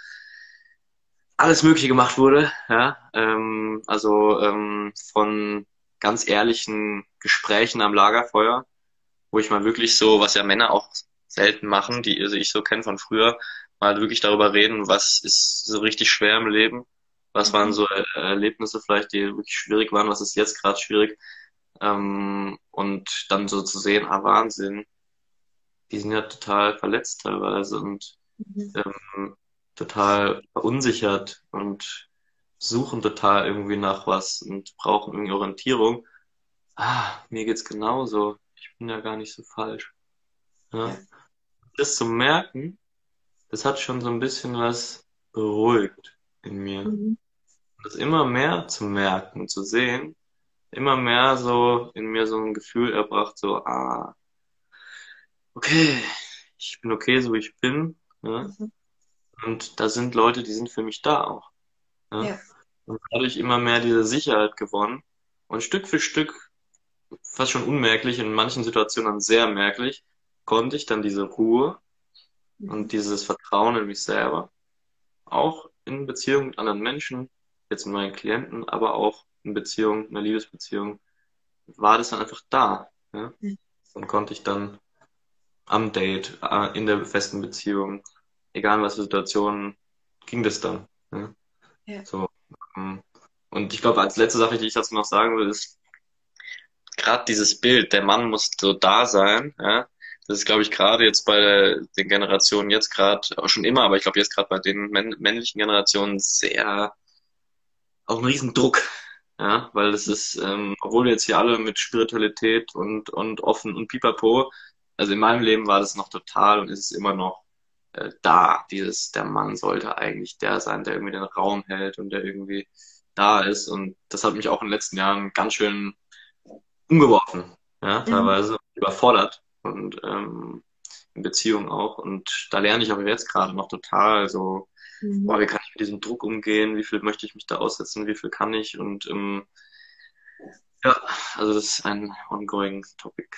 alles Mögliche gemacht wurde, ja, ähm, also ähm, von ganz ehrlichen Gesprächen am Lagerfeuer, wo ich mal wirklich so, was ja Männer auch selten machen, die also ich so kenne von früher, mal wirklich darüber reden, was ist so richtig schwer im Leben, was waren
Mhm.
so äh, Erlebnisse vielleicht, die wirklich schwierig waren, was ist jetzt gerade schwierig, ähm, und dann so zu sehen, ah Wahnsinn, die sind ja total verletzt teilweise und
Mhm.
ähm, total verunsichert und suchen total irgendwie nach was und brauchen irgendwie Orientierung. Ah, mir geht's genauso. Ich bin ja gar nicht so falsch. Ja.
Ja.
Das zu merken, das hat schon so ein bisschen was beruhigt in mir.
Mhm.
Das immer mehr zu merken, zu sehen, immer mehr so in mir so ein Gefühl erbracht, so, ah, okay, ich bin okay, so wie ich bin. Ja?
Mhm.
Und da sind Leute, die sind für mich da auch. Ja?
Ja.
Und dadurch immer mehr diese Sicherheit gewonnen. Und Stück für Stück, fast schon unmerklich, in manchen Situationen dann sehr merklich, konnte ich dann diese Ruhe
Mhm.
und dieses Vertrauen in mich selber, auch in Beziehung mit anderen Menschen. jetzt mit meinen Klienten, aber auch in Beziehung, in einer Liebesbeziehung, war das dann einfach da. Ja? Und konnte ich dann am Date, äh, in der festen Beziehung, egal was für Situationen, ging das dann. Ja?
Ja.
So, ähm, und ich glaube, als letzte Sache, die ich dazu noch sagen will, ist gerade dieses Bild, der Mann muss so da sein, ja. Das ist, glaube ich, gerade jetzt bei der, den Generationen jetzt gerade, auch schon immer, aber ich glaube jetzt gerade bei den männ männlichen Generationen sehr auch ein Riesendruck, ja, weil es ist, ähm, obwohl wir jetzt hier alle mit Spiritualität und, und offen und pipapo, also in meinem Leben war das noch total und ist es immer noch äh, da, dieses, der Mann sollte eigentlich der sein, der irgendwie den Raum hält und der irgendwie da ist und das hat mich auch in den letzten Jahren ganz schön umgeworfen, ja,
Mhm.
teilweise überfordert und ähm, in Beziehung auch und da lerne ich auch jetzt gerade noch total so,
Mhm.
boah, wie kann ich mit diesem Druck umgehen, wie viel möchte ich mich da aussetzen, wie viel kann ich und ähm, ja, also das ist ein ongoing Topic.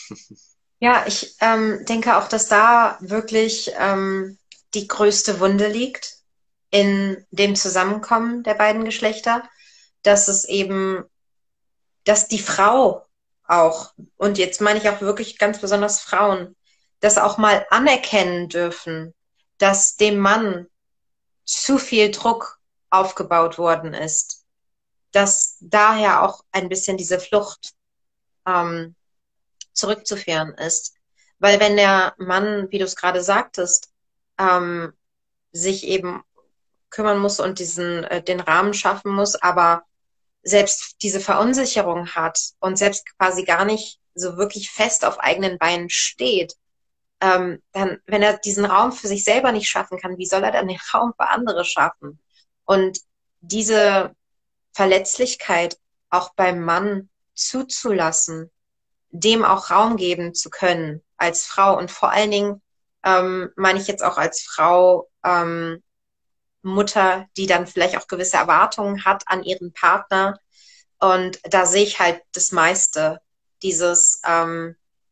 Ja, ich ähm, denke auch, dass da wirklich ähm, die größte Wunde liegt in dem Zusammenkommen der beiden Geschlechter, dass es eben, dass die Frau auch, und jetzt meine ich auch wirklich ganz besonders Frauen, das auch mal anerkennen dürfen, dass dem Mann zu viel Druck aufgebaut worden ist, dass daher auch ein bisschen diese Flucht ähm, zurückzuführen ist. Weil wenn der Mann, wie du es gerade sagtest, ähm, sich eben kümmern muss und diesen äh, den Rahmen schaffen muss, aber selbst diese Verunsicherung hat und selbst quasi gar nicht so wirklich fest auf eigenen Beinen steht, ähm, dann, wenn er diesen Raum für sich selber nicht schaffen kann, wie soll er dann den Raum für andere schaffen? Und diese Verletzlichkeit auch beim Mann zuzulassen, dem auch Raum geben zu können als Frau und vor allen Dingen ähm, meine ich jetzt auch als Frau, ähm, Mutter, die dann vielleicht auch gewisse Erwartungen hat an ihren Partner. Und da sehe ich halt das meiste. Dieses, ähm,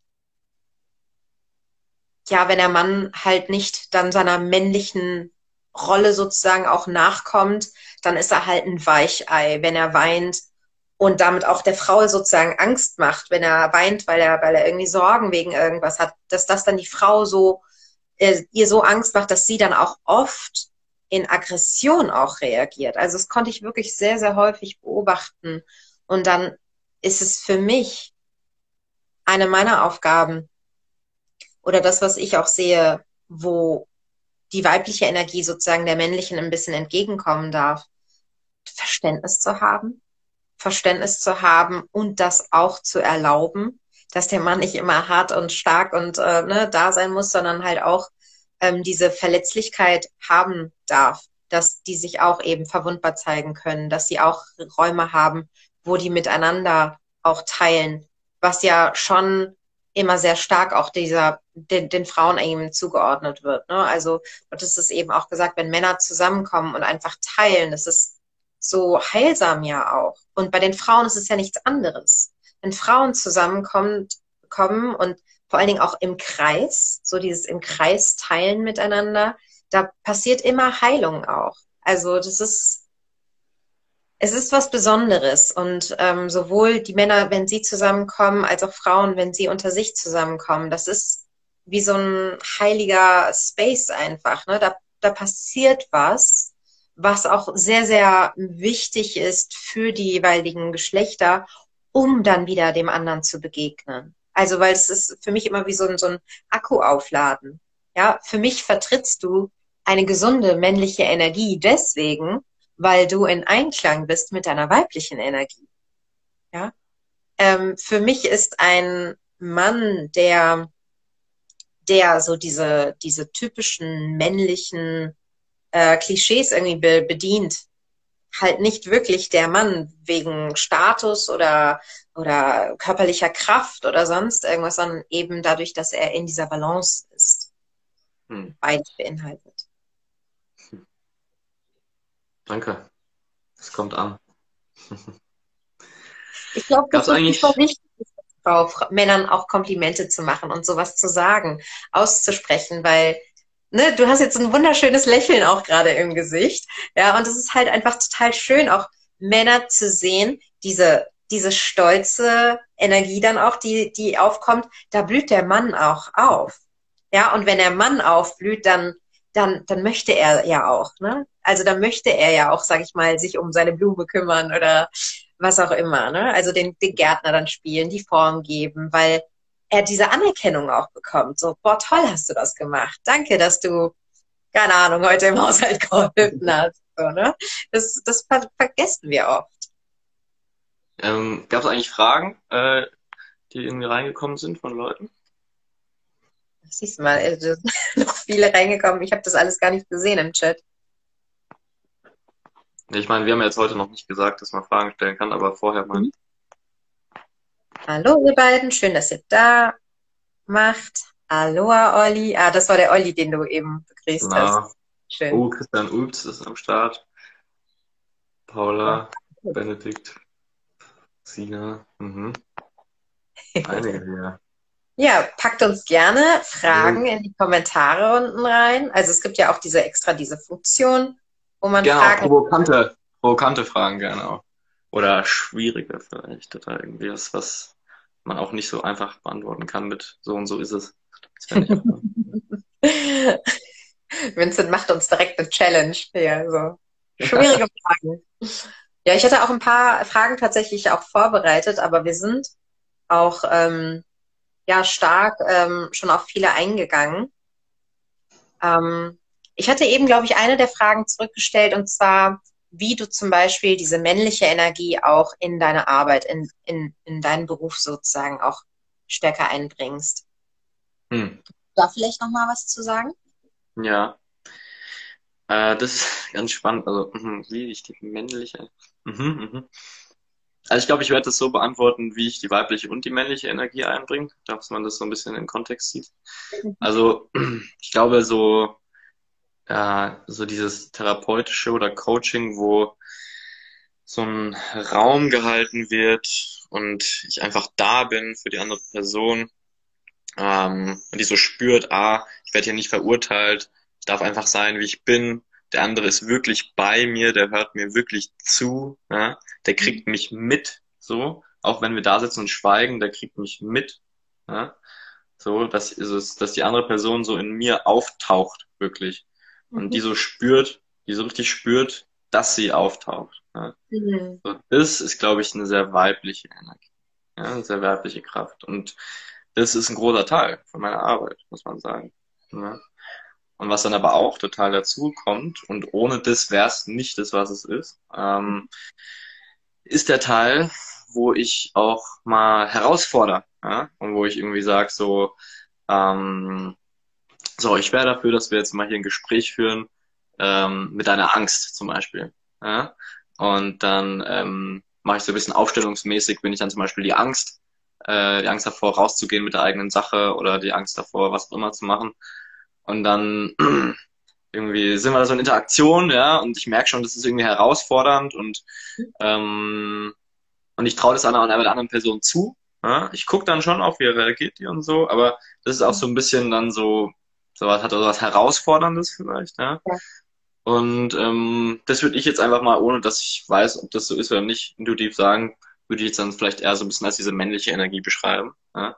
ja, wenn der Mann halt nicht dann seiner männlichen Rolle sozusagen auch nachkommt, dann ist er halt ein Weichei, wenn er weint und damit auch der Frau sozusagen Angst macht, wenn er weint, weil er, weil er irgendwie Sorgen wegen irgendwas hat, dass das dann die Frau so, äh, ihr so Angst macht, dass sie dann auch oft in Aggression auch reagiert. Also das konnte ich wirklich sehr, sehr häufig beobachten. Und dann ist es für mich eine meiner Aufgaben oder das, was ich auch sehe, wo die weibliche Energie sozusagen der männlichen ein bisschen entgegenkommen darf, Verständnis zu haben, Verständnis zu haben und das auch zu erlauben, dass der Mann nicht immer hart und stark und äh, ne, da sein muss, sondern halt auch ähm, diese Verletzlichkeit haben darf, dass die sich auch eben verwundbar zeigen können, dass sie auch Räume haben, wo die miteinander auch teilen, was ja schon immer sehr stark auch dieser den, den Frauen eben zugeordnet wird. Ne? Also und es ist eben auch gesagt, wenn Männer zusammenkommen und einfach teilen, das ist so heilsam ja auch. Und bei den Frauen ist es ja nichts anderes. Wenn Frauen zusammenkommen kommen und vor allen Dingen auch im Kreis, so dieses im Kreis teilen miteinander, da passiert immer Heilung auch. Also das ist, es ist was Besonderes. Und ähm, sowohl die Männer, wenn sie zusammenkommen, als auch Frauen, wenn sie unter sich zusammenkommen, das ist wie so ein heiliger Space einfach. Ne? Da, da passiert was, was auch sehr, sehr wichtig ist für die jeweiligen Geschlechter, um dann wieder dem anderen zu begegnen. Also, weil es ist für mich immer wie so ein, so ein Akku aufladen. Ja, für mich vertrittst du eine gesunde männliche Energie deswegen, weil du in Einklang bist mit deiner weiblichen Energie. Ja, ähm, für mich ist ein Mann, der, der so diese, diese typischen männlichen äh, Klischees irgendwie be bedient, halt nicht wirklich der Mann wegen Status oder, oder körperlicher Kraft oder sonst irgendwas, sondern eben dadurch, dass er in dieser Balance ist.
Hm.
Beides beinhaltet.
Danke. Es kommt an.
Ich glaube, dass
Gab's
es super
eigentlich,
wichtig ist, Frau, Fra- Männern auch Komplimente zu machen und sowas zu sagen, auszusprechen, weil ne, du hast jetzt ein wunderschönes Lächeln auch gerade im Gesicht. Ja, und es ist halt einfach total schön, auch Männer zu sehen, diese, diese stolze Energie dann auch, die, die aufkommt, da blüht der Mann auch auf. Ja, und wenn der Mann aufblüht, dann, dann, dann möchte er ja auch, ne? Also dann möchte er ja auch, sag ich mal, sich um seine Blume kümmern oder was auch immer, ne? Also den, den Gärtner dann spielen, die Form geben, weil er diese Anerkennung auch bekommt. So, boah, toll hast du das gemacht. Danke, dass du, keine Ahnung, heute im Haushalt geholfen hast. So, ne? Das, das ver vergessen wir oft.
Ähm, gab es eigentlich Fragen, äh, die irgendwie reingekommen sind von Leuten?
Siehst du mal, es sind noch viele reingekommen. Ich habe das alles gar nicht gesehen im Chat.
Ich meine, wir haben ja jetzt heute noch nicht gesagt, dass man Fragen stellen kann, aber vorher mal.
Mhm. Hallo ihr beiden, schön, dass ihr da macht. Aloha Olli. Ah, das war der Olli, den du eben begrüßt hast.
Genau.
Schön.
Oh, Christian Ulbs ist am Start. Paula, Benedikt, Sina. Mhm. Einige hier.
Ja, packt uns gerne Fragen in die Kommentare unten rein. Also es gibt ja auch diese extra diese Funktion, wo man
Genau,
Fragen.
provokante, provokante Fragen gerne auch. Oder schwierige vielleicht. Oder irgendwie was, was man auch nicht so einfach beantworten kann mit so und so ist es. Das fände ich auch.
Vincent macht uns direkt eine Challenge hier. So. Schwierige Fragen. Ja, ich hatte auch ein paar Fragen tatsächlich auch vorbereitet, aber wir sind auch ähm, ja stark ähm, schon auf viele eingegangen. Ähm, ich hatte eben, glaube ich, eine der Fragen zurückgestellt, und zwar, wie du zum Beispiel diese männliche Energie auch in deine Arbeit, in, in, in deinen Beruf sozusagen auch stärker einbringst.
Hm.
Da vielleicht noch mal was zu sagen?
Ja, äh, das ist ganz spannend. Also, mhm, wie ich die männliche. Mhm, mhm. Also ich glaube, ich werde das so beantworten, wie ich die weibliche und die männliche Energie einbringe, dass man das so ein bisschen im Kontext sieht. Also ich glaube, so, äh, so dieses therapeutische oder Coaching, wo so ein Raum gehalten wird und ich einfach da bin für die andere Person, ähm, und die so spürt, ah, ich werde hier nicht verurteilt, ich darf einfach sein, wie ich bin. Der andere ist wirklich bei mir, der hört mir wirklich zu, ja? Der kriegt mich mit, so, auch wenn wir da sitzen und schweigen, der kriegt mich mit, ja? So, dass, ist es, dass die andere Person so in mir auftaucht, wirklich. Und die
Mhm.
so spürt, die so richtig spürt, dass sie auftaucht. Ja?
Mhm.
So, das ist, glaube ich, eine sehr weibliche Energie, ja? Eine sehr weibliche Kraft. Und das ist ein großer Teil von meiner Arbeit, muss man sagen. Ne? Und was dann aber auch total dazu kommt, und ohne das wäre es nicht das, was es ist, ähm, ist der Teil, wo ich auch mal herausfordere, ja? Und wo ich irgendwie sage, so, ähm, so, ich wäre dafür, dass wir jetzt mal hier ein Gespräch führen, ähm, mit deiner Angst zum Beispiel. Ja? Und dann ähm, mache ich so ein bisschen aufstellungsmäßig, bin ich dann zum Beispiel die Angst, äh, die Angst davor, rauszugehen mit der eigenen Sache oder die Angst davor, was auch immer zu machen. Und dann irgendwie sind wir da so in Interaktion, ja, und ich merke schon, das ist irgendwie herausfordernd und ähm, und ich traue das einer, einer der anderen Person zu. Ja? Ich gucke dann schon auf, wie reagiert die und so, aber das ist auch so ein bisschen dann so, so was hat so was Herausforderndes vielleicht, ja.
Ja.
Und ähm, das würde ich jetzt einfach mal, ohne dass ich weiß, ob das so ist oder nicht, intuitiv sagen, würde ich jetzt dann vielleicht eher so ein bisschen als diese männliche Energie beschreiben. Ja?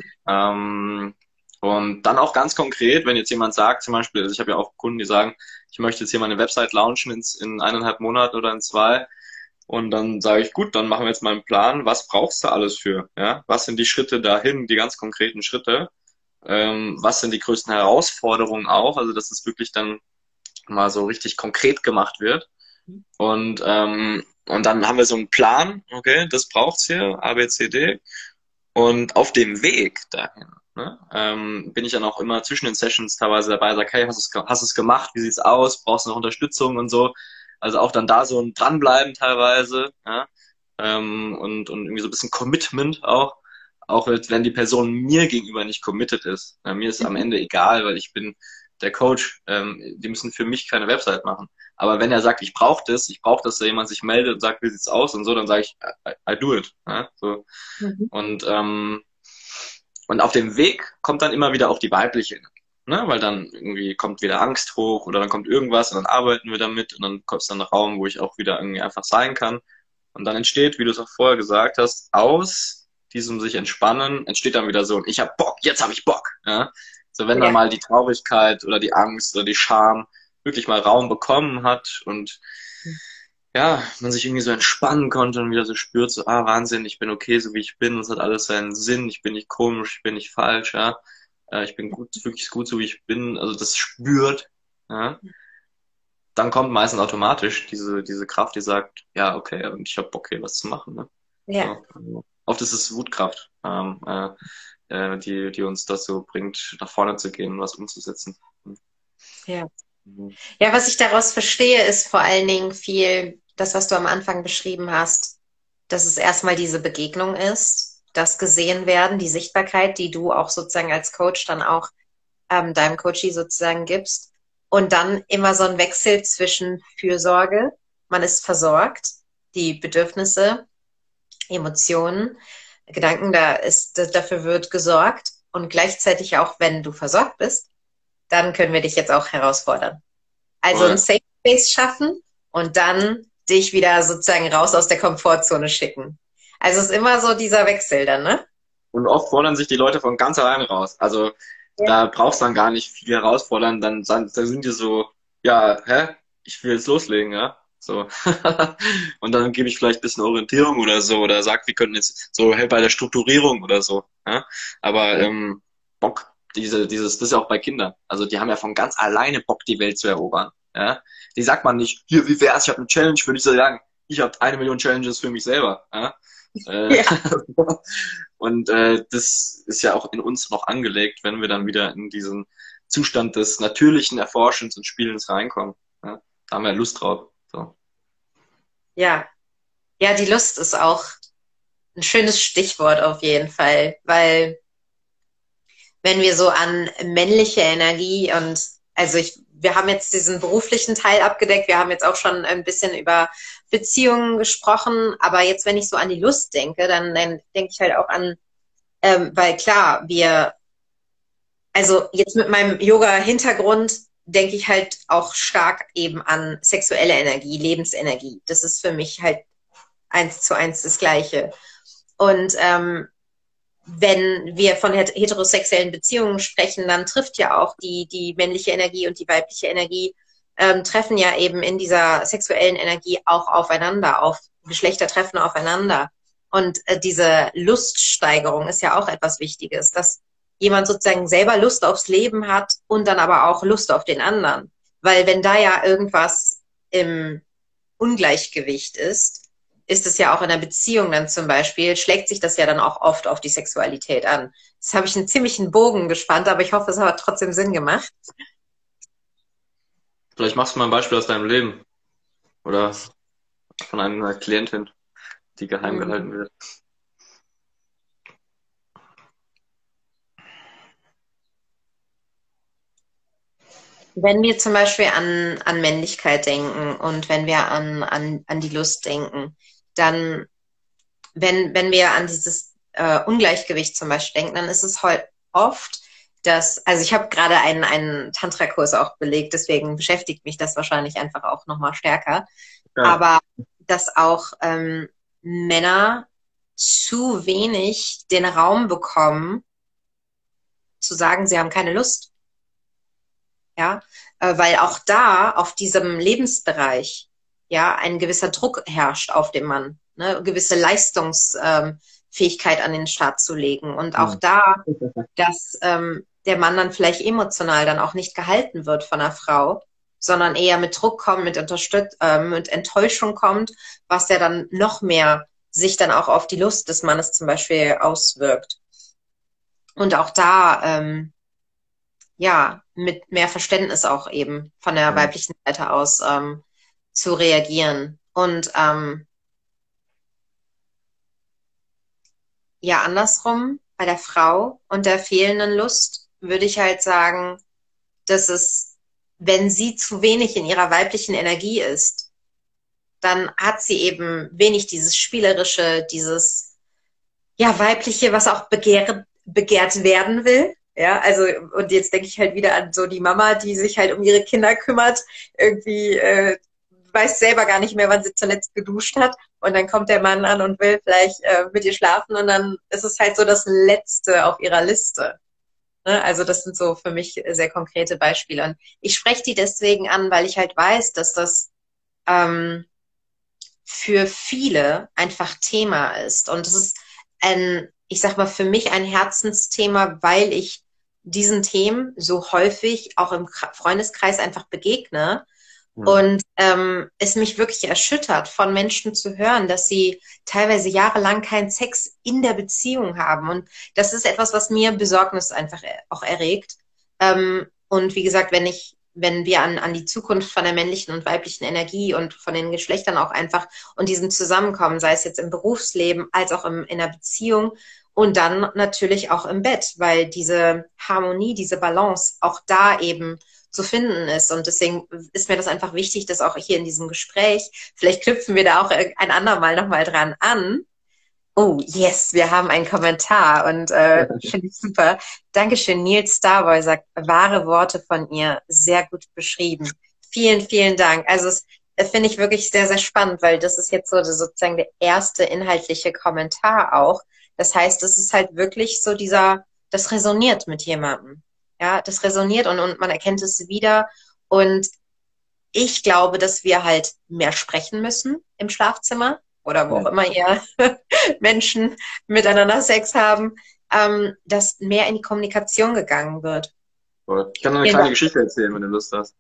Ähm, und dann auch ganz konkret, wenn jetzt jemand sagt, zum Beispiel, also ich habe ja auch Kunden, die sagen, ich möchte jetzt hier meine Website launchen in, in eineinhalb Monaten oder in zwei. Und dann sage ich, gut, dann machen wir jetzt mal einen Plan, was brauchst du alles für? Ja? Was sind die Schritte dahin, die ganz konkreten Schritte? Ähm, was sind die größten Herausforderungen auch? Also, dass es wirklich dann mal so richtig konkret gemacht wird. Und, ähm, und dann haben wir so einen Plan, okay, das braucht's hier, A, B, C, D. Und auf dem Weg dahin, ne, ähm, bin ich dann auch immer zwischen den Sessions teilweise dabei, sag, hey, hast du es, hast du es gemacht, wie sieht's aus, brauchst du noch Unterstützung und so. Also auch dann da so ein Dranbleiben teilweise, ja, ähm, und, und irgendwie so ein bisschen Commitment auch, auch wenn die Person mir gegenüber nicht committed ist. Ja, mir ist am Ende egal, weil ich bin der Coach, ähm, die müssen für mich keine Website machen. Aber wenn er sagt, ich brauche das, ich brauche, dass da jemand sich meldet und sagt, wie sieht's aus und so, dann sage ich, I, I do it. Ja, so.
Mhm.
Und, ähm, und auf dem Weg kommt dann immer wieder auch die weibliche Energie. ne? Weil dann irgendwie kommt wieder Angst hoch oder dann kommt irgendwas und dann arbeiten wir damit und dann kommt es dann ein Raum, wo ich auch wieder irgendwie einfach sein kann. Und dann entsteht, wie du es auch vorher gesagt hast, aus diesem sich entspannen, entsteht dann wieder so ein ich hab Bock, jetzt hab ich Bock. Ja? So wenn dann
Ja.
mal die Traurigkeit oder die Angst oder die Scham wirklich mal Raum bekommen hat und ja, man sich irgendwie so entspannen konnte und wieder so spürt, so, ah, Wahnsinn, ich bin okay, so wie ich bin, es hat alles seinen Sinn, ich bin nicht komisch, ich bin nicht falsch, ja, äh, ich bin gut, wirklich gut, so wie ich bin, also das spürt, ja, dann kommt meistens automatisch diese, diese Kraft, die sagt, ja, okay, und ich habe Bock, hier was zu machen, ne?
Ja.
So, also, oft ist es Wutkraft, ähm, äh, äh, die, die uns dazu bringt, nach vorne zu gehen und was umzusetzen.
Ja.
Mhm.
Ja, was ich daraus verstehe, ist vor allen Dingen viel das, was du am Anfang beschrieben hast, dass es erstmal diese Begegnung ist, das gesehen werden, die Sichtbarkeit, die du auch sozusagen als Coach dann auch ähm, deinem Coachie sozusagen gibst. Und dann immer so ein Wechsel zwischen Fürsorge, man ist versorgt, die Bedürfnisse, Emotionen, Gedanken, da ist, dafür wird gesorgt. Und gleichzeitig auch, wenn du versorgt bist, dann können wir dich jetzt auch herausfordern. Also ein
Voll.
Safe Space schaffen und dann dich wieder sozusagen raus aus der Komfortzone schicken. Also es ist immer so dieser Wechsel dann, ne?
Und oft fordern sich die Leute von ganz alleine raus. Also
Ja.
da brauchst du dann gar nicht viel herausfordern, dann, dann, dann sind die so, ja, hä? Ich will jetzt loslegen, ja? So. Und dann gebe ich vielleicht ein bisschen Orientierung oder so oder sag, wir können jetzt so hey, bei der Strukturierung oder so. Ja? Aber ähm, Bock, diese, dieses, das ist ja auch bei Kindern. Also die haben ja von ganz alleine Bock, die Welt zu erobern. Ja? Die sagt man nicht, hier, wie wär's, ich habe eine Challenge, würde ich so sagen, ich habe eine Million Challenges für mich selber. Ja? Äh,
Ja.
und äh, das ist ja auch in uns noch angelegt, wenn wir dann wieder in diesen Zustand des natürlichen Erforschens und Spielens reinkommen. Ja? Da haben wir Lust drauf. So.
Ja. Ja, die Lust ist auch ein schönes Stichwort auf jeden Fall, weil wenn wir so an männliche Energie und also ich, wir haben jetzt diesen beruflichen Teil abgedeckt, wir haben jetzt auch schon ein bisschen über Beziehungen gesprochen, aber jetzt, wenn ich so an die Lust denke, dann, dann denke ich halt auch an, ähm, weil klar, wir, also jetzt mit meinem Yoga-Hintergrund denke ich halt auch stark eben an sexuelle Energie, Lebensenergie. Das ist für mich halt eins zu eins das Gleiche. Und ähm, wenn wir von heterosexuellen Beziehungen sprechen, dann trifft ja auch die, die männliche Energie und die weibliche Energie, ähm, treffen ja eben in dieser sexuellen Energie auch aufeinander, auf Geschlechter treffen aufeinander. Und äh, diese Luststeigerung ist ja auch etwas Wichtiges, dass jemand sozusagen selber Lust aufs Leben hat und dann aber auch Lust auf den anderen. Weil wenn da ja irgendwas im Ungleichgewicht ist, ist es ja auch in einer Beziehung dann zum Beispiel, schlägt sich das ja dann auch oft auf die Sexualität an. Das habe ich einen ziemlichen Bogen gespannt, aber ich hoffe, es hat trotzdem Sinn gemacht.
Vielleicht machst du mal ein Beispiel aus deinem Leben oder von einer Klientin, die geheim gehalten wird.
Wenn wir zum Beispiel an, an Männlichkeit denken und wenn wir an, an, an die Lust denken, dann, wenn, wenn wir an dieses äh, Ungleichgewicht zum Beispiel denken, dann ist es halt oft, dass, also ich habe gerade einen, einen Tantra-Kurs auch belegt, deswegen beschäftigt mich das wahrscheinlich einfach auch nochmal stärker.
Ja.
Aber dass auch ähm, Männer zu wenig den Raum bekommen, zu sagen, sie haben keine Lust. Ja, äh, weil auch da auf diesem Lebensbereich ja ein gewisser Druck herrscht auf den Mann, ne, gewisse Leistungsfähigkeit ähm, an den Start zu legen und auch da, dass ähm, der Mann dann vielleicht emotional dann auch nicht gehalten wird von der Frau, sondern eher mit Druck kommt, mit Unterstütz äh, mit Enttäuschung kommt, was ja dann noch mehr sich dann auch auf die Lust des Mannes zum Beispiel auswirkt. Und auch da ähm, ja, mit mehr Verständnis auch eben von der weiblichen Seite aus ähm, zu reagieren. Und ähm, ja, andersrum, bei der Frau und der fehlenden Lust würde ich halt sagen, dass es, wenn sie zu wenig in ihrer weiblichen Energie ist, dann hat sie eben wenig dieses Spielerische, dieses ja, weibliche, was auch begehrt, begehrt werden will. Ja, also, und jetzt denke ich halt wieder an so die Mama, die sich halt um ihre Kinder kümmert, irgendwie äh, weiß selber gar nicht mehr, wann sie zuletzt geduscht hat. Und dann kommt der Mann an und will vielleicht äh, mit ihr schlafen und dann ist es halt so das Letzte auf ihrer Liste. Ne? Also das sind so für mich sehr konkrete Beispiele. Und ich spreche die deswegen an, weil ich halt weiß, dass das ähm, für viele einfach Thema ist. Und es ist ein, ich sag mal, für mich ein Herzensthema, weil ich diesen Themen so häufig auch im Freundeskreis einfach begegne.
Hm.
Und ähm, es mich wirklich erschüttert, von Menschen zu hören, dass sie teilweise jahrelang keinen Sex in der Beziehung haben. Und das ist etwas, was mir Besorgnis einfach auch erregt. Ähm, und wie gesagt, wenn ich, wenn wir an, an die Zukunft von der männlichen und weiblichen Energie und von den Geschlechtern auch einfach und diesem Zusammenkommen, sei es jetzt im Berufsleben als auch im, in der Beziehung und dann natürlich auch im Bett, weil diese Harmonie, diese Balance auch da eben zu finden ist. Und deswegen ist mir das einfach wichtig, dass auch hier in diesem Gespräch, vielleicht knüpfen wir da auch ein andermal nochmal dran an. Oh, yes, wir haben einen Kommentar und äh, finde ich super. Dankeschön, Nils Starboy sagt, wahre Worte von ihr, sehr gut beschrieben. Vielen, vielen Dank. Also es äh, finde ich wirklich sehr, sehr spannend, weil das ist jetzt so sozusagen der erste inhaltliche Kommentar auch. Das heißt, es ist halt wirklich so dieser, das resoniert mit jemandem. Ja, das resoniert und, und man erkennt es wieder. Und ich glaube, dass wir halt mehr sprechen müssen im Schlafzimmer oder wo auch
Ja.
immer ihr Menschen miteinander Sex haben, ähm, dass mehr in die Kommunikation gegangen wird.
Voll. Ich kann noch eine
Vielen
kleine
Dank.
Geschichte erzählen, wenn du Lust hast.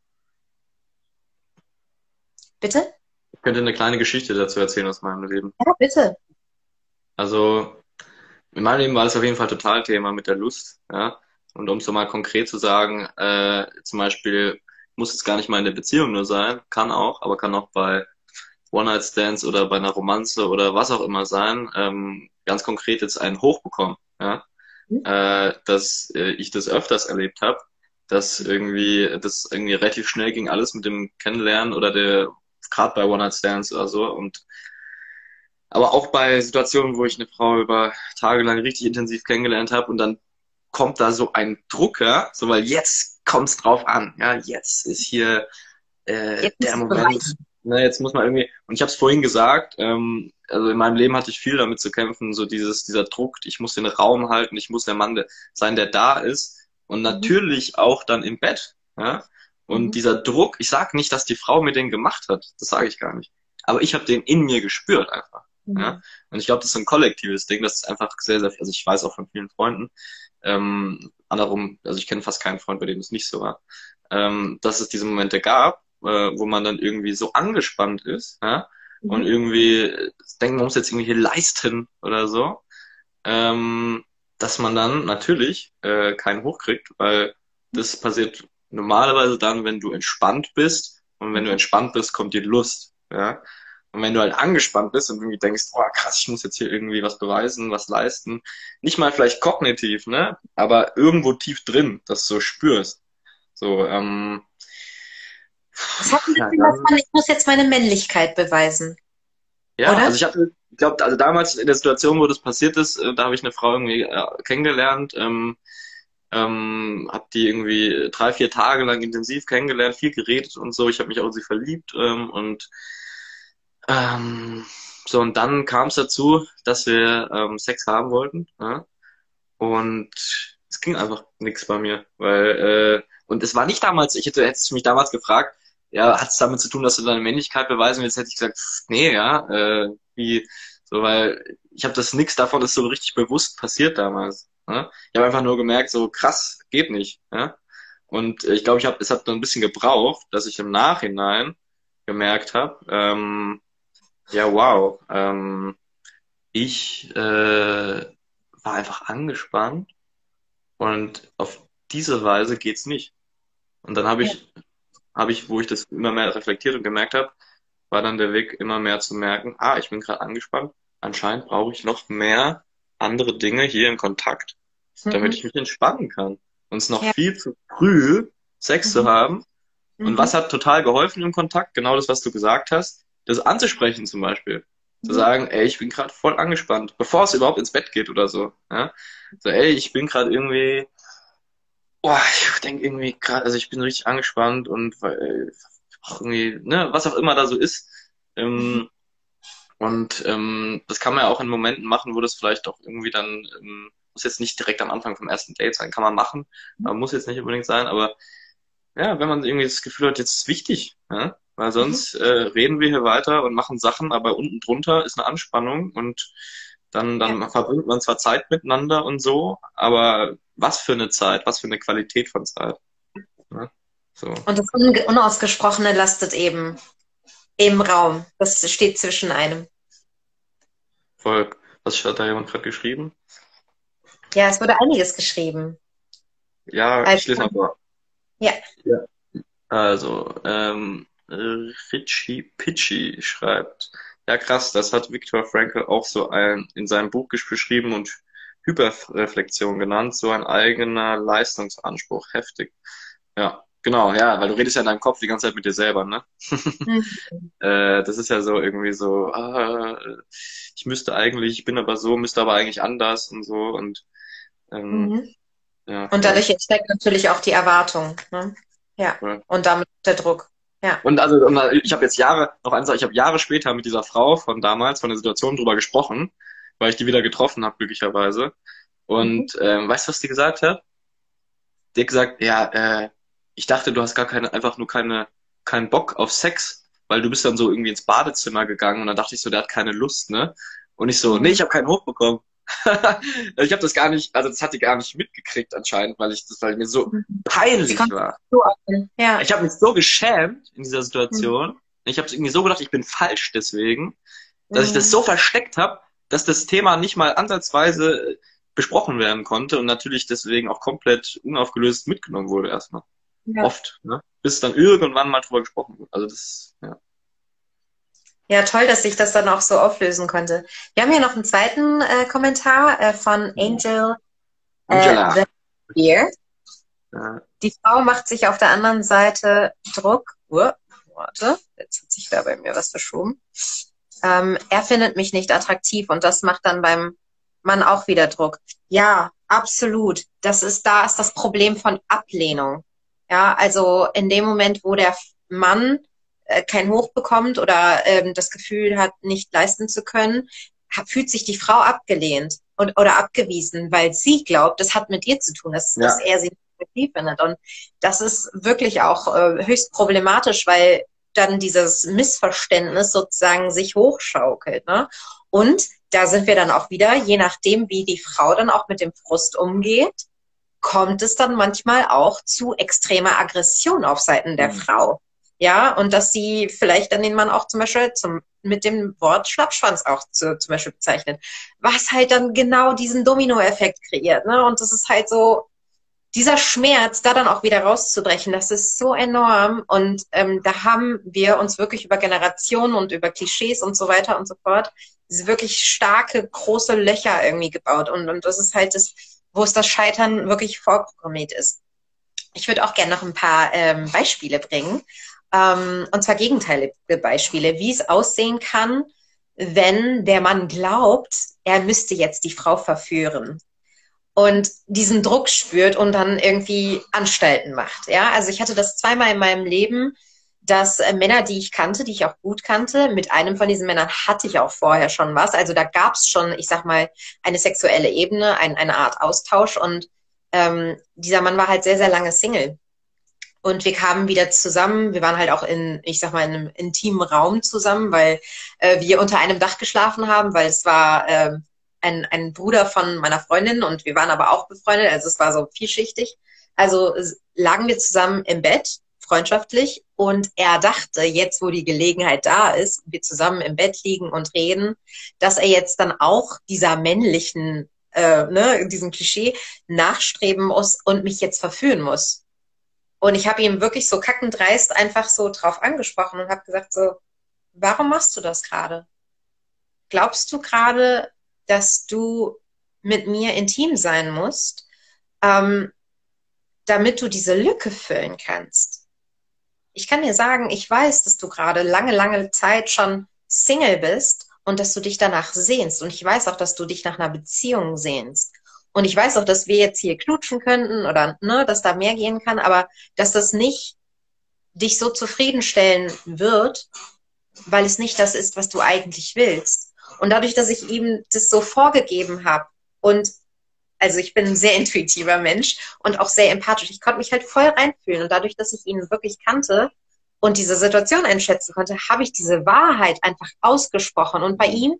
Bitte?
Ich könnte eine kleine Geschichte dazu erzählen aus meinem Leben.
Ja, bitte.
Also, in meinem Leben war es auf jeden Fall total Thema mit der Lust, ja. Und um es so mal konkret zu sagen, äh, zum Beispiel muss es gar nicht mal in der Beziehung nur sein, kann auch, aber kann auch bei One-Night-Stands oder bei einer Romanze oder was auch immer sein, ähm, ganz konkret jetzt einen Hoch bekommen, ja.
Mhm.
Äh, dass äh, ich das öfters erlebt habe, dass irgendwie das irgendwie relativ schnell ging alles mit dem Kennenlernen oder der gerade bei One-Night-Stands oder so und aber auch bei Situationen, wo ich eine Frau über Tage lang richtig intensiv kennengelernt habe und dann kommt da so ein Drucker, so weil jetzt kommt's drauf an, ja, jetzt ist hier äh,
Jetzt
der
musst du
Moment,
beweisen.
ne, jetzt muss man irgendwie, und ich habe es vorhin gesagt, ähm, also in meinem Leben hatte ich viel damit zu kämpfen, so dieses, dieser Druck, ich muss den Raum halten, ich muss der Mann de- sein, der da ist und
Mhm.
natürlich auch dann im Bett, ja, und
Mhm.
dieser Druck, ich sage nicht, dass die Frau mir den gemacht hat, das sage ich gar nicht, aber ich habe den in mir gespürt einfach. Ja?
Mhm.
Und ich glaube, das ist so ein kollektives Ding, das ist einfach sehr, sehr, also ich weiß auch von vielen Freunden, ähm, andersrum, also ich kenne fast keinen Freund, bei dem es nicht so war, ähm, dass es diese Momente gab, äh, wo man dann irgendwie so angespannt ist, ja, und
Mhm.
irgendwie denkt, man muss jetzt irgendwie hier leisten oder so, ähm, dass man dann natürlich äh, keinen hochkriegt, weil das passiert normalerweise dann, wenn du entspannt bist und wenn du
Mhm.
entspannt bist, kommt die Lust, ja. Und wenn du halt angespannt bist und irgendwie denkst, oh krass, ich muss jetzt hier irgendwie was beweisen, was leisten, nicht mal vielleicht kognitiv, ne, aber irgendwo tief drin, dass du so spürst, so, ähm,
Das hat ein
ja,
bisschen was
dann
von, ich muss jetzt meine Männlichkeit beweisen,
ja,
oder?
also ich hatte, ich glaube, also damals in der Situation, wo das passiert ist, äh, da habe ich eine Frau irgendwie äh, kennengelernt, ähm, ähm, habe die irgendwie drei, vier Tage lang intensiv kennengelernt, viel geredet und so. Ich habe mich auch in sie verliebt ähm, und ähm, so und dann kam es dazu, dass wir ähm, Sex haben wollten, ja? Und es ging einfach nichts bei mir, weil äh, und es war nicht damals, ich hätte hättest du mich damals gefragt, ja, hat es damit zu tun, dass du deine Männlichkeit beweisen willst, hätte ich gesagt, pff, nee, ja, äh, wie so, weil ich habe das nix davon ist so richtig bewusst passiert damals. Ne? Ich habe einfach nur gemerkt, so krass, geht nicht. Ja? Und äh, ich glaube, ich habe, es hat dann ein bisschen gebraucht, dass ich im Nachhinein gemerkt habe, ähm, ja, wow, ähm, ich äh, war einfach angespannt und auf diese Weise geht's nicht. Und dann habe
Ja.
ich, habe ich, wo ich das immer mehr reflektiert und gemerkt habe, war dann der Weg immer mehr zu merken, ah, ich bin gerade angespannt. Anscheinend brauche ich noch mehr andere Dinge hier im Kontakt, damit
Mhm.
ich mich entspannen kann. Und es ist noch
Ja.
viel zu früh, Sex zu
Mhm.
haben. Und was
Mhm.
hat total geholfen im Kontakt? Genau das, was du gesagt hast. Das anzusprechen zum Beispiel. Zu
Mhm.
sagen, ey, ich bin gerade voll angespannt, bevor es überhaupt ins Bett geht oder so. Ja? So, ey, ich bin gerade irgendwie boah, ich denke irgendwie gerade, also ich bin richtig angespannt und weil auch irgendwie, ne, was auch immer da so ist.
Mhm.
Ähm, und ähm, das kann man ja auch in Momenten machen, wo das vielleicht auch irgendwie dann, ähm, muss jetzt nicht direkt am Anfang vom ersten Date sein, kann man machen, aber muss jetzt nicht unbedingt sein, aber ja, wenn man irgendwie das Gefühl hat, jetzt ist wichtig, ja? Weil
Mhm.
sonst äh, reden wir hier weiter und machen Sachen, aber unten drunter ist eine Anspannung und dann,
Ja.
dann verbringt man zwar Zeit miteinander und so, aber was für eine Zeit, was für eine Qualität von Zeit. Ne? So,
Und das Un- Unausgesprochene lastet eben im Raum. Das steht zwischen einem.
voll. Was hat da jemand gerade geschrieben?
Ja, es wurde einiges geschrieben.
Ja,
Also,
ich lese mal vor.
ja.
Ja. Also, ähm, Richie Pitchy schreibt, ja krass, das hat Viktor Frankl auch so ein, in seinem Buch gesch- beschrieben und Hyperreflexion genannt, so ein eigener Leistungsanspruch, heftig. Ja, genau, ja, weil du redest ja in deinem Kopf die ganze Zeit mit dir selber, ne?
Mhm.
Äh, das ist ja so irgendwie so, ah, ich müsste eigentlich, ich bin aber so, müsste aber eigentlich anders und so und ähm,
Mhm.
ja,
Und
voll,
dadurch entsteigt natürlich auch die Erwartung. Ne? Ja.
voll.
Und damit der Druck. Ja.
Und also und ich habe jetzt Jahre, noch eins, ich habe Jahre später mit dieser Frau von damals, von der Situation drüber gesprochen, weil ich die wieder getroffen habe, glücklicherweise.
Mhm.
Und ähm, weißt du, was die gesagt hat? Die hat gesagt, ja, äh, ich dachte, du hast gar keine, einfach nur keine, keinen Bock auf Sex, weil du bist dann so irgendwie ins Badezimmer gegangen und dann dachte ich so, der hat keine Lust, ne? Und ich so, nee,
Mhm.
ich habe keinen hochbekommen. Ich habe das gar nicht, also das hat die gar nicht mitgekriegt anscheinend, weil ich das, weil mir so
Mhm. Sie
peinlich
kommt
war.
so an. Ja.
Ich habe mich so geschämt in dieser
Mhm.
Situation. Ich habe irgendwie so gedacht, ich bin falsch deswegen, dass ich das
Mhm.
so versteckt habe, dass das Thema nicht mal ansatzweise besprochen werden konnte und natürlich deswegen auch komplett unaufgelöst mitgenommen wurde erstmal.
Ja.
Oft, ne? Bis dann irgendwann mal drüber gesprochen wurde. Also das, ja.
Ja, toll, dass sich das dann auch so auflösen konnte. Wir haben hier noch einen zweiten äh, Kommentar äh, von Angel äh,
Angela.
the Beer.
Ja,
Die Frau macht sich auf der anderen Seite Druck. Uh, warte, jetzt hat sich da bei mir was verschoben. Ähm, er findet mich nicht attraktiv und das macht dann beim Mann auch wieder Druck. Ja, absolut. Das ist, da ist das Problem von Ablehnung. Ja, also in dem Moment, wo der Mann äh, kein Hoch bekommt oder ähm, das Gefühl hat, nicht leisten zu können, hat, fühlt sich die Frau abgelehnt und, oder abgewiesen, weil sie glaubt, das hat mit ihr zu tun, dass, dass
ja,
er sie nicht attraktiv findet. Und das ist wirklich auch äh, höchst problematisch, weil dann dieses Missverständnis sozusagen sich hochschaukelt. Ne? Und da sind wir dann auch wieder, je nachdem, wie die Frau dann auch mit dem Frust umgeht, kommt es dann manchmal auch zu extremer Aggression auf Seiten der
mhm.
Frau. Ja, und dass sie vielleicht dann den Mann auch zum Beispiel zum, mit dem Wort Schlappschwanz auch zu, zum Beispiel bezeichnet, was halt dann genau diesen Dominoeffekt kreiert. Ne? Und das ist halt so, dieser Schmerz, da dann auch wieder rauszubrechen, das ist so enorm. Und ähm, da haben wir uns wirklich über Generationen und über Klischees und so weiter und so fort diese wirklich starke, große Löcher irgendwie gebaut. Und, und das ist halt das, wo es das Scheitern wirklich vorprogrammiert ist. Ich würde auch gerne noch ein paar ähm, Beispiele bringen. Ähm, und zwar gegenteilige Beispiele, wie es aussehen kann, wenn der Mann glaubt, er müsste jetzt die Frau verführen und diesen Druck spürt und dann irgendwie Anstalten macht. Ja, also ich hatte das zweimal in meinem Leben, dass äh, Männer, die ich kannte, die ich auch gut kannte, mit einem von diesen Männern hatte ich auch vorher schon was. Also da gab es schon, ich sag mal, eine sexuelle Ebene, ein, eine Art Austausch und ähm, dieser Mann war halt sehr, sehr lange Single. Und wir kamen wieder zusammen. Wir waren halt auch in, ich sag mal, in einem intimen Raum zusammen, weil äh, wir unter einem Dach geschlafen haben, weil es war äh, ein, ein Bruder von meiner Freundin und wir waren aber auch befreundet. Also es war so vielschichtig. Also lagen wir zusammen im Bett, freundschaftlich. Und er dachte, jetzt wo die Gelegenheit da ist, wir zusammen im Bett liegen und reden, dass er jetzt dann auch dieser männlichen, äh, ne, diesem Klischee nachstreben muss und mich jetzt verführen muss. Und ich habe ihn wirklich so kackendreist einfach so drauf angesprochen und habe gesagt so, warum machst du das gerade? Glaubst du gerade, dass du mit mir intim sein musst, ähm, damit du diese Lücke füllen kannst? Ich kann dir sagen, ich weiß, dass du gerade lange, lange Zeit schon Single bist und dass du dich danach sehnst. Und ich weiß auch, dass du dich nach einer Beziehung sehnst. Und ich weiß auch, dass wir jetzt hier knutschen könnten oder ne, dass da mehr gehen kann, aber dass das nicht dich so zufriedenstellen wird, weil es nicht das ist, was du eigentlich willst. Und dadurch, dass ich ihm das so vorgegeben habe und also ich bin ein sehr intuitiver Mensch und auch sehr empathisch. Ich konnte mich halt voll reinfühlen. Und dadurch, dass ich ihn wirklich kannte und diese Situation einschätzen konnte, habe ich diese Wahrheit einfach ausgesprochen. Und bei ihm,